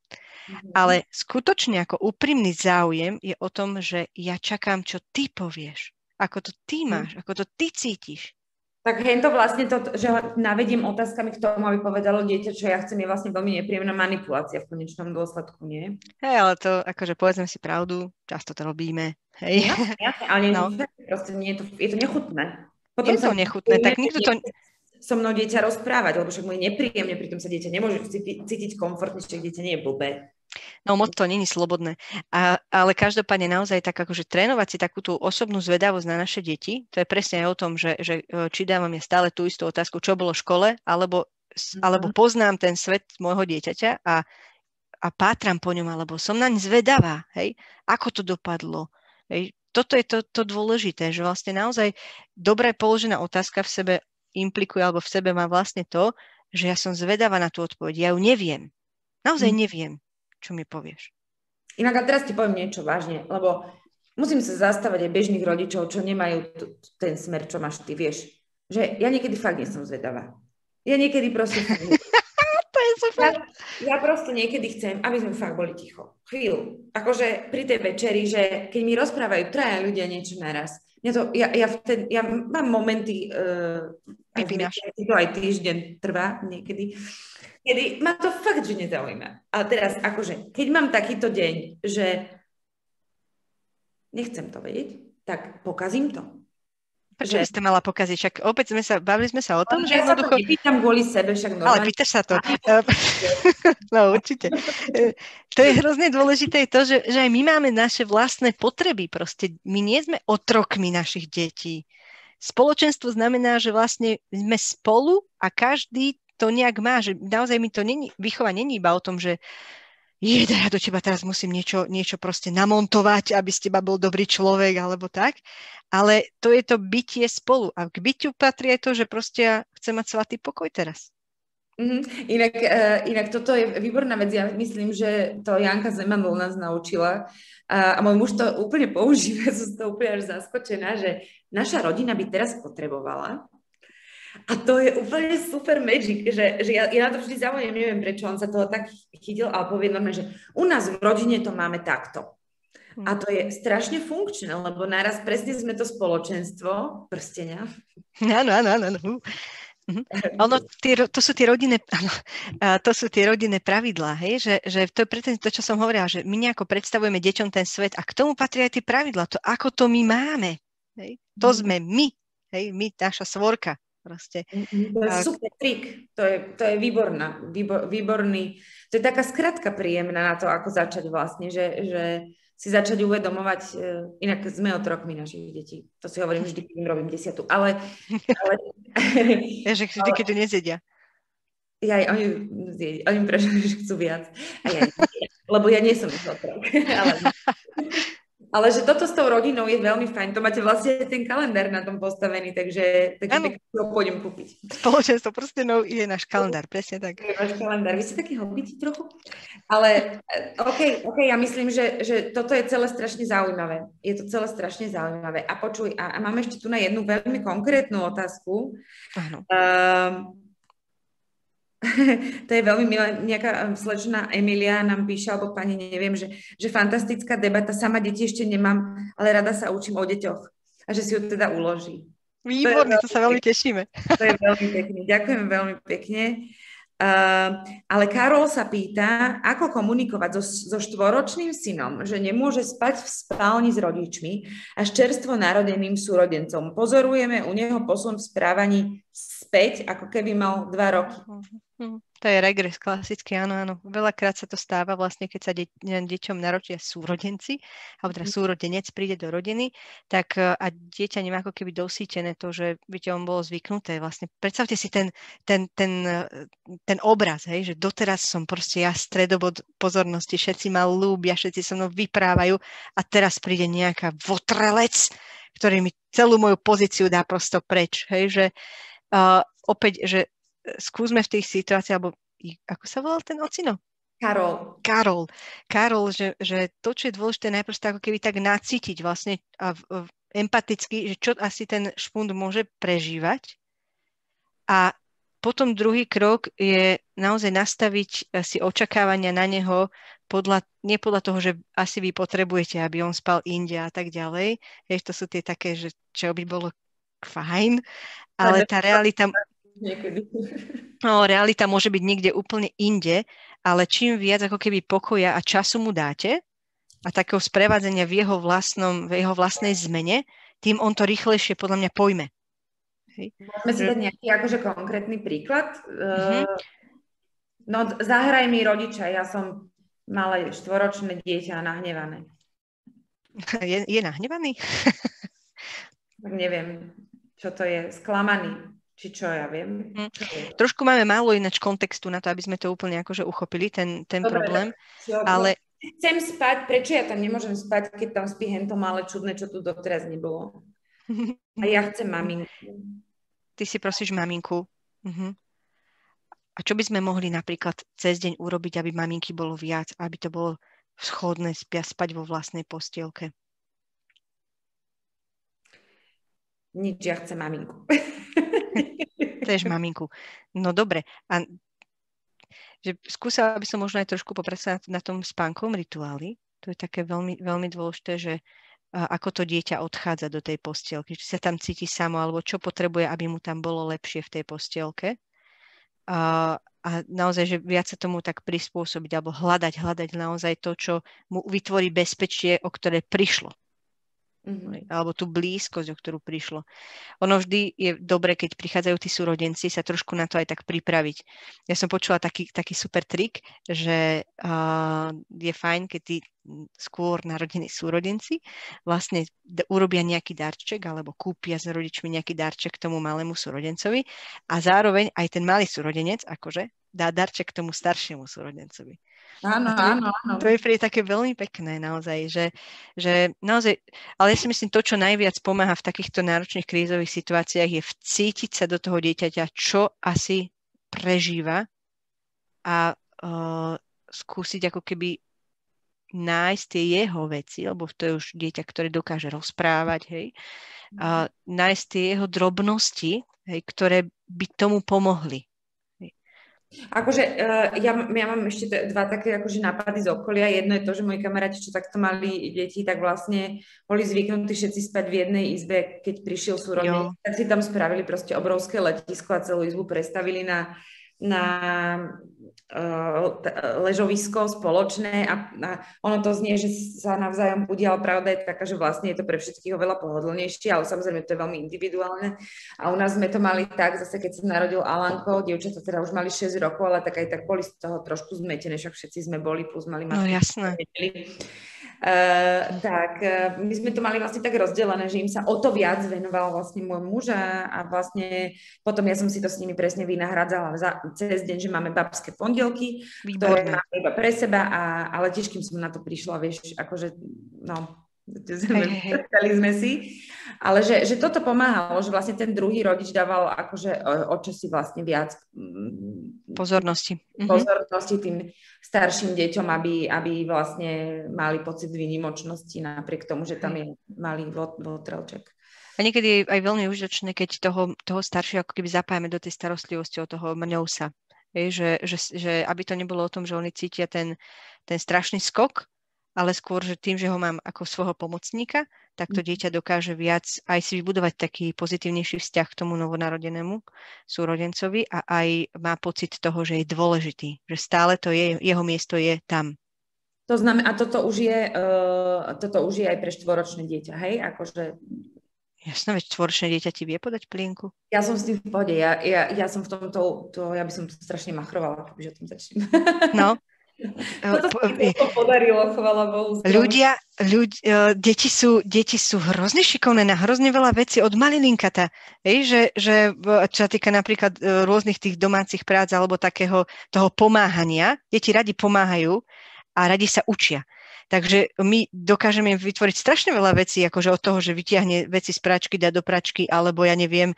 S2: Ale skutočne ako úprimný záujem je o tom, že ja čakám, čo ty povieš. Ako to ty máš, ako to ty cítiš.
S1: Tak to vlastne to, že ho navediem otázkami k tomu, aby povedalo dieťa, čo ja chcem, je vlastne veľmi nepríjemná manipulácia v konečnom dôsledku, nie?
S2: Hej, ale to, akože povedzme si pravdu, často to robíme. Hej.
S1: Ja, ale proste nie je to nechutné.
S2: Potom je to nechutné, tak nikto to...
S1: So mnou dieťa rozprávať, lebo však mu je nepríjemne, pritom sa dieťa nemôže cítiť komfortne, že dieťa nie je blbé.
S2: No moc to není slobodné. Ale každopádne naozaj tak akože trénovať si takú tú osobnú zvedavosť na naše deti, to je presne aj o tom, že či dávam ja stále tú istú otázku, čo bolo v škole, alebo poznám ten svet môjho dieťaťa a pátram po ňom, alebo som naň zvedavá, hej, ako to dopadlo. Hej. Toto je to dôležité, že vlastne naozaj dobre položená otázka v sebe implikuje, alebo v sebe má vlastne to, že ja som zvedavá na tú odpoveď. Ja ju neviem. Naozaj neviem. Čo mi povieš?
S1: Inak a teraz ti poviem niečo vážne, lebo musím sa zastávať aj bežných rodičov, čo nemajú ten smer, čo máš ty, vieš. Že ja niekedy fakt nie som zvedavá. Ja niekedy proste...
S2: To je super.
S1: Ja proste niekedy chcem, aby sme fakt boli ticho. Chvíľu. Akože pri tej večeri, že keď mi rozprávajú 3 ľudia niečo naraz, ja mám momenty, to aj týždeň trvá niekedy, kedy ma to fakt, že nezaujíma. Ale teraz, akože, keď mám takýto deň, že nechcem to vedieť, tak pokazím to.
S2: Prečo by ste mala pokaziť? Však opäť bavili sme sa o tom, že
S1: ja jednoducho... Ja sa to nepýtam kvôli sebe, však normálne.
S2: Ale pýtaš sa to. No určite. To je hrozne dôležité to, že aj my máme naše vlastné potreby. Proste my nie sme otrokmi našich detí. Spoločenstvo znamená, že vlastne sme spolu a každý to nejak má, že naozaj mi to výchova není iba o tom, že ja do teba teraz musím niečo proste namontovať, aby z teba bol dobrý človek, alebo tak. Ale to je to bytie spolu. A k bytiu patrí aj to, že proste ja chcem mať svatý pokoj teraz.
S1: Inak toto je výborná vec. Ja myslím, že to Janka Zemanov nás naučila. A môj muž to úplne používa. Som to úplne až zaskočená, že naša rodina by teraz potrebovala. A to je úplne super magic, že ja na to vždy zaujímam, neviem prečo on sa toho tak chytil, ale povie normálne, že u nás v rodine to máme takto. A to je strašne funkčné, lebo naraz presne sme to spoločenstvo prstenia.
S2: Áno. To sú tie rodinné pravidlá, hej? Že to je presne to, čo som hovorila, že my nejako predstavujeme deťom ten svet a k tomu patrí aj tie pravidlá, to ako to my máme. Hej? To sme my, hej? My, naša svorka. Proste.
S1: To je super trik, to je výborný, to je taká skratka príjemná na to, ako začať vlastne, že si začať uvedomovať, inak sme otrokmi našich detí, to si hovorím vždy, keď im robím 10, ale
S2: že vždy, keď to nezjedia.
S1: Oni prečo, že chcú viac, lebo ja nie som ich otrok, Ale že toto s tou rodinou je veľmi fajn. To máte vlastne ten kalendár na tom postavený, takže pekne ho pôjdem kúpiť.
S2: Spoločenstvo prstenov je náš kalendár, presne tak.
S1: Je váš kalendár. Vy ste taký hobíti trochu? Ale OK, ja myslím, že toto je celé strašne zaujímavé. Je to celé strašne zaujímavé. A počuj, a mám ešte tu na jednu veľmi konkrétnu otázku.
S2: Áno.
S1: To je veľmi milé, nejaká slečna Emilia nám píše, alebo pani, neviem, že fantastická debata, sama deti ešte nemám, ale rada sa učím o deťoch a že si ju teda uloží.
S2: Výborne, to sa veľmi tešíme.
S1: To je veľmi pekne, ďakujem veľmi pekne. Ale Karol sa pýta, ako komunikovať so štvoročným synom, že nemôže spať v spálni s rodičmi a s čerstvo narodeným súrodencom. Pozorujeme u neho posun v správaní späť, ako keby mal 2 roky.
S2: To je regres klasický, áno. Veľakrát sa to stáva vlastne, keď sa deťom narodia súrodenci, alebo teda súrodenec príde do rodiny, tak a dieťa nemá ako keby dosýtené to, že viete, on bolo zvyknuté. Vlastne predstavte si ten obraz, hej, že doteraz som proste ja stredobod pozornosti, všetci ma ľúbia, všetci so mnou vyprávajú a teraz príde nejaká votrelec, ktorý mi celú moju pozíciu dá prosto preč. Hej, že opäť, že skúsme v tých situáciách, alebo ako sa volal ten ocino? Karol, že to, čo je dôležité, najprv ako keby tak nacítiť vlastne a empaticky, že čo asi ten špund môže prežívať. A potom druhý krok je naozaj nastaviť si očakávania na neho nie podľa toho, že asi vy potrebujete, aby on spal inde a tak ďalej. To sú tie také, že čo by bolo fajn, ale tá realita... realita môže byť niekde úplne inde, ale čím viac ako keby pokoja a času mu dáte a takého sprevádzania v jeho vlastnej zmene, tým on to rýchlejšie podľa mňa pojme.
S1: Môžeme si dať nejaký akože konkrétny príklad? No, zahraj mi rodiča, ja som malé 4-ročné dieťa nahnevané.
S2: Je nahnevaný?
S1: Tak neviem, čo to je, sklamaný. Či čo, ja viem.
S2: Trošku máme málo ináč kontextu na to, aby sme to úplne akože uchopili, ten dobre, problém. Ale...
S1: Chcem spať, prečo ja tam nemôžem spať, keď tam spí hento malé čudné, čo tu doteraz nebolo. A ja chcem maminku.
S2: Ty si prosíš maminku. A čo by sme mohli napríklad cez deň urobiť, aby maminky bolo viac, aby to bolo schodné spať vo vlastnej postielke?
S1: Nič, ja chcem maminku.
S2: Chceš maminku. No dobre. A že skúsala by som možno aj trošku popracovať na tom spánkovom rituáli. To je také veľmi, veľmi dôležité, že ako to dieťa odchádza do tej postielky. Či sa tam cíti samo, alebo čo potrebuje, aby mu tam bolo lepšie v tej postielke. A naozaj, že viac sa tomu tak prispôsobiť, alebo hľadať naozaj to, čo mu vytvorí bezpečie, o ktoré prišlo. Alebo tú blízkosť, o ktorú prišlo. Ono vždy je dobre, keď prichádzajú tí súrodenci, sa trošku na to aj tak pripraviť. Ja som počula taký super trik, že je fajn, keď tí skôr narodení súrodenci vlastne urobia nejaký darček alebo kúpia s rodičmi nejaký darček k tomu malému súrodencovi a zároveň aj ten malý súrodenec akože dá darček k tomu staršiemu súrodencovi.
S1: Áno.
S2: To je také veľmi pekné naozaj, že naozaj, ale ja si myslím, to, čo najviac pomáha v takýchto náročných krízových situáciách je vcítiť sa do toho dieťaťa, čo asi prežíva a skúsiť ako keby nájsť tie jeho veci, lebo to je už dieťa, ktoré dokáže rozprávať, hej, a nájsť tie jeho drobnosti, hej, ktoré by tomu pomohli.
S1: Akože ja mám ešte 2 také akože nápady z okolia. Jedno je to, že moji kamaráti, čo takto mali deti, tak vlastne boli zvyknutí všetci spať v jednej izbe, keď prišiel súrodenec. Tak si tam spravili proste obrovské letisko a celú izbu prestavili na ležovisko spoločné a ono to znie, že sa navzájom budia, ale pravda je taká, že vlastne je to pre všetkých oveľa pohodlnejšie, ale samozrejme to je veľmi individuálne. A u nás sme to mali tak, zase keď sa narodil Alanko, dievčatá teda už mali 6 rokov, ale tak aj tak boli z toho trošku zmetené, však všetci sme boli, plus mali matky.
S2: No jasné.
S1: Tak my sme to mali vlastne tak rozdelené, že im sa o to viac venoval vlastne môj muž a vlastne potom ja som si to s nimi presne vynahradzala cez deň, že máme babské pondelky, ktoré máme iba pre seba, ale tiež kým som na to prišla, vieš, akože no Stretali sme si, ale že toto pomáhalo, že vlastne ten druhý rodič dával akože očasi vlastne viac pozornosti tým starším deťom, aby vlastne mali pocit výnimočnosti napriek tomu, že tam je malý votrelček.
S2: A niekedy je aj veľmi užitočné, keď toho staršieho ako keby zapájame do tej starostlivosti od toho mňousa. Že aby to nebolo o tom, že oni cítia ten strašný skok, ale skôr, že tým, že ho mám ako svojho pomocníka, tak to dieťa dokáže viac aj si vybudovať taký pozitívnejší vzťah k tomu novonarodenému súrodencovi a aj má pocit toho, že je dôležitý, že stále to je, jeho miesto je tam.
S1: To znamená, a toto už je aj pre 4-ročné dieťa, hej? Akože...
S2: Jasné, veď 4-ročné dieťa ti vie podať plienku.
S1: Ja som s tým v pohode, ja som v tomto, ja by som strašne machrovala, kebyže o tom začnem.
S2: No.
S1: Toto sa mi podarilo, chvála Bohu.
S2: Deti sú hrozne šikovné na hrozne veľa vecí od malilinkata. Že čo sa týka napríklad rôznych tých domácich prác alebo takého toho pomáhania, deti radi pomáhajú a radi sa učia. Takže my dokážeme vytvoriť strašne veľa vecí, akože od toho, že vytiahne veci z pračky, dá do pračky, alebo ja neviem,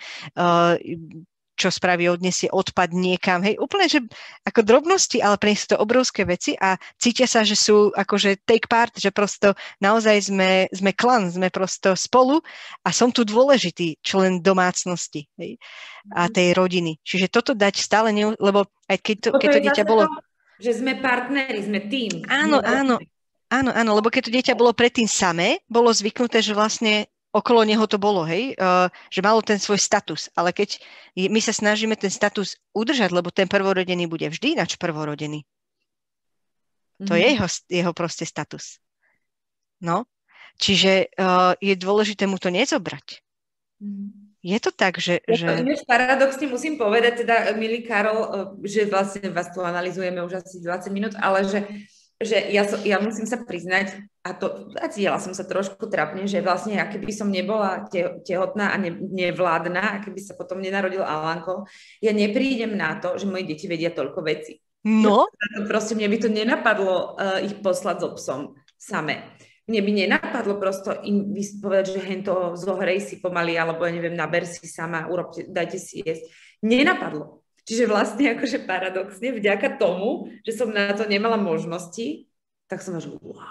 S2: čo spraví, odniesie odpad niekam. Hej, úplne, že ako drobnosti, ale pre nich sú to obrovské veci a cítia sa, že sú akože take part, že prosto naozaj sme klan, sme prosto spolu a som tu dôležitý člen domácnosti, hej, a tej rodiny. Čiže toto dať stále, lebo aj keď to dieťa bolo...
S1: Že sme partneri, sme tým.
S2: Áno, lebo keď to dieťa bolo predtým samé, bolo zvyknuté, že vlastne okolo neho to bolo, hej, že malo ten svoj status. Ale keď my sa snažíme ten status udržať, lebo ten prvorodený bude vždy ináč prvorodený. To je jeho proste status. No, čiže je dôležité mu to nezobrať. Je to tak, že...
S1: Paradoxne musím povedať, teda, milý Karol, že vlastne vás tu analyzujeme už asi 20 minút, ale že ja musím sa priznať, a cítila som sa trošku trapne, že vlastne ja keby som nebola tehotná a nevládna, a keby sa potom nenarodil Alanko, ja neprídem na to, že moje deti vedia toľko vecí.
S2: No.
S1: Proste mne by to nenapadlo ich poslať so psom same. Mne by nenapadlo prosto im povedať, že hento zohrej si pomaly, alebo ja neviem, naber si sama, dajte si jesť. Nenapadlo. Čiže vlastne akože paradoxne, vďaka tomu, že som na to nemala možnosti, tak som že wow,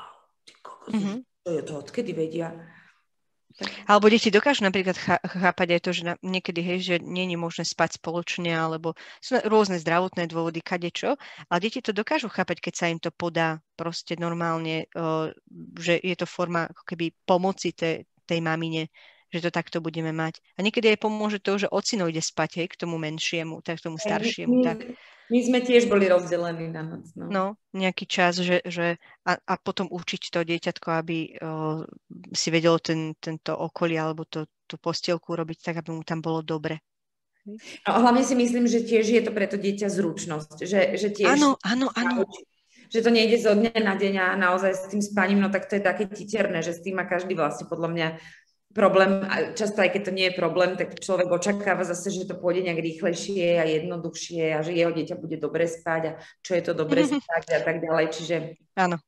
S1: to je to, odkedy vedia.
S2: Alebo deti dokážu napríklad chápať aj to, že niekedy, hej, že nie je možné spať spoločne, alebo sú rôzne zdravotné dôvody, kadečo, ale deti to dokážu chápať, keď sa im to podá proste normálne, že je to forma ako keby pomoci tej mamine, že to takto budeme mať. A niekedy aj pomôže to, že ocino ide spať, hej, k tomu menšiemu, tak k tomu staršiemu. Tak.
S1: My sme tiež boli rozdelení na noc.
S2: No, nejaký čas, a potom učiť to dieťatko, aby si vedelo tento okolie alebo tú postielku robiť tak, aby mu tam bolo dobre.
S1: No, hlavne si myslím, že tiež je to pre to dieťa zručnosť. Že tiež
S2: áno.
S1: Že to nejde zo dňa na deň a naozaj s tým spaním, no tak to je také titerné, že s tým má každý vlastne podľa mňa problém, často aj keď to nie je problém, tak človek očakáva zase, že to pôjde nejak rýchlejšie a jednoduchšie a že jeho dieťa bude dobre spať a čo je to dobre spať a tak ďalej, čiže...
S2: Áno.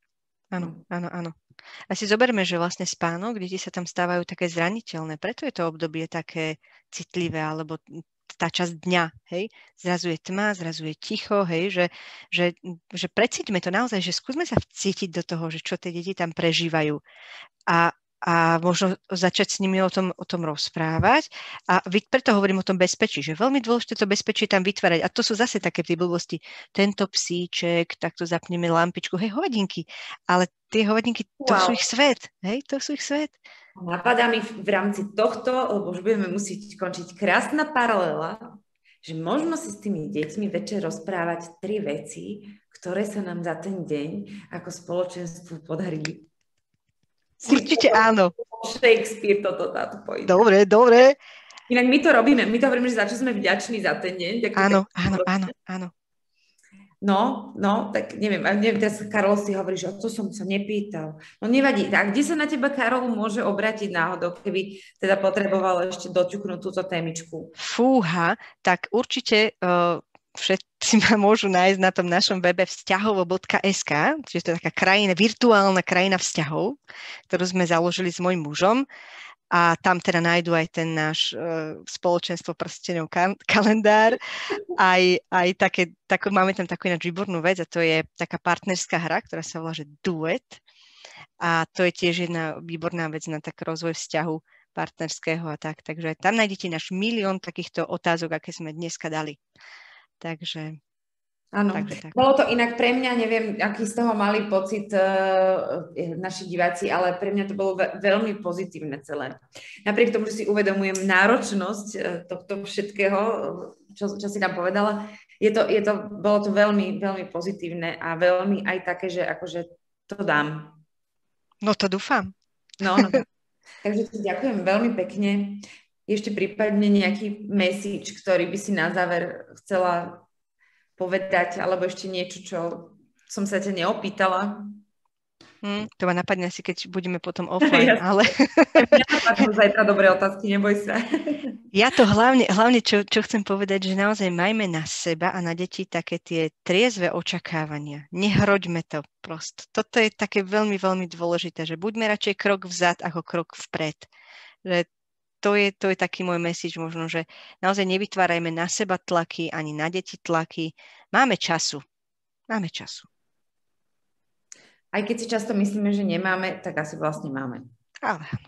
S2: A si zoberme, že vlastne spánok, deti sa tam stávajú také zraniteľné, preto je to obdobie také citlivé, alebo tá časť dňa, hej, zrazu je tma, zrazu je ticho, hej, že precíťme to naozaj, že skúsme sa vcítiť do toho, že čo tie deti tam prežívajú a možno začať s nimi o tom rozprávať. A preto hovorím o tom bezpečí, že veľmi dôležité to bezpečie tam vytvárať. A to sú zase také tie blbosti. Tento psíček, takto zapneme lampičku, hej, hovadinky. Ale tie hovadinky, to sú ich svet. Hej, to sú ich svet.
S1: Napadá mi v rámci tohto, lebo už budeme musieť končiť, krásna paralela, že možno si s tými deťmi večer rozprávať 3 veci, ktoré sa nám za ten deň ako spoločenstvu podarili.
S2: Určite áno.
S1: Shakespeare táto pointa.
S2: Dobre.
S1: Inak my to robíme, že za čo sme vďační za ten deň.
S2: Áno.
S1: No, tak neviem, teraz Karol si hovorí, že o to som sa nepýtal. No nevadí, a kde sa na teba Karol môže obrátiť náhodou, keby teda potreboval ešte doťuknúť túto témičku?
S2: Fúha, tak určite všetci ma môžu nájsť na tom našom webe vzťahovo.sk, čiže to je taká virtuálna krajina vzťahov, ktorú sme založili s mojím mužom. A tam teda nájdu aj ten náš spoločenstvo prstenov kalendár. Aj máme tam takú ináč výbornú vec a to je taká partnerská hra, ktorá sa volá, že Duet. A to je tiež jedna výborná vec na tak rozvoj vzťahu partnerského a tak. Takže tam nájdete náš milión takýchto otázok, aké sme dneska dali. Takže...
S1: Áno, bolo to inak pre mňa, neviem, aký z toho mali pocit naši diváci, ale pre mňa to bolo veľmi pozitívne celé. Napriek tomu, že si uvedomujem náročnosť tohto všetkého, čo si nám povedala, bolo to veľmi, veľmi pozitívne a veľmi aj také, že akože to dám.
S2: No to dúfam.
S1: No. Takže ti ďakujem veľmi pekne. Ešte prípadne nejaký message, ktorý by si na záver chcela povedať, alebo ešte niečo, čo som sa ťa neopýtala.
S2: To ma napadne asi, keď budeme potom offline, ale...
S1: Ja zajtra dobré otázky, neboj sa.
S2: Ja to hlavne čo chcem povedať, že naozaj majme na seba a na deti také tie triezve očakávania. Nehroďme to prosto. Toto je také veľmi, veľmi dôležité, že buďme radšej krok vzad ako krok vpred. Že to je taký môj message možno, že naozaj nevytvárajme na seba tlaky, ani na deti tlaky. Máme času.
S1: Aj keď si často myslíme, že nemáme, tak asi vlastne máme.
S2: Ale áno.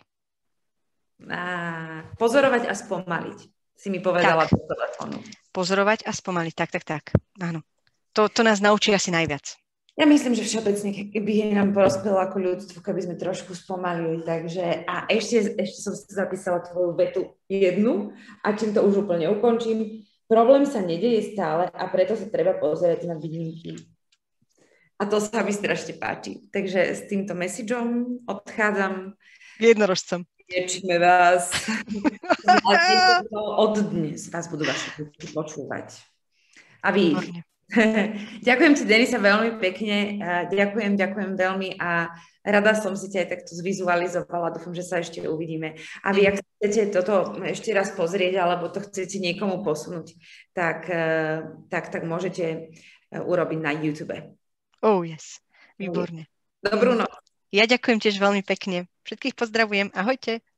S1: Pozorovať a spomaliť, si mi povedala do telefónu.
S2: Pozorovať a spomaliť, tak. Áno. To nás naučí asi najviac.
S1: Ja myslím, že všeobecne by nám prospelo ako ľudstvo, keby sme trošku spomalili, takže a ešte som si zapísala tvoju vetu jednu a čím to už úplne ukončím. Problém sa nedeje stále a preto sa treba pozerať na výnimky. A to sa mi strašne páči. Takže s týmto messageom odchádzam.
S2: Jednorožcom.
S1: Tešíme vás. Od dnes vás budú vaši počúvať. A vy. Ďakujem ti, Denisa, veľmi pekne. Ďakujem veľmi a rada som si ťa aj takto zvizualizovala. Dúfam, že sa ešte uvidíme. A vy, ak chcete toto ešte raz pozrieť, alebo to chcete niekomu posunúť, tak môžete urobiť na YouTube.
S2: Oh, yes. Výborne.
S1: Dobrú noc.
S2: Ja ďakujem tiež veľmi pekne. Všetkých pozdravujem. Ahojte.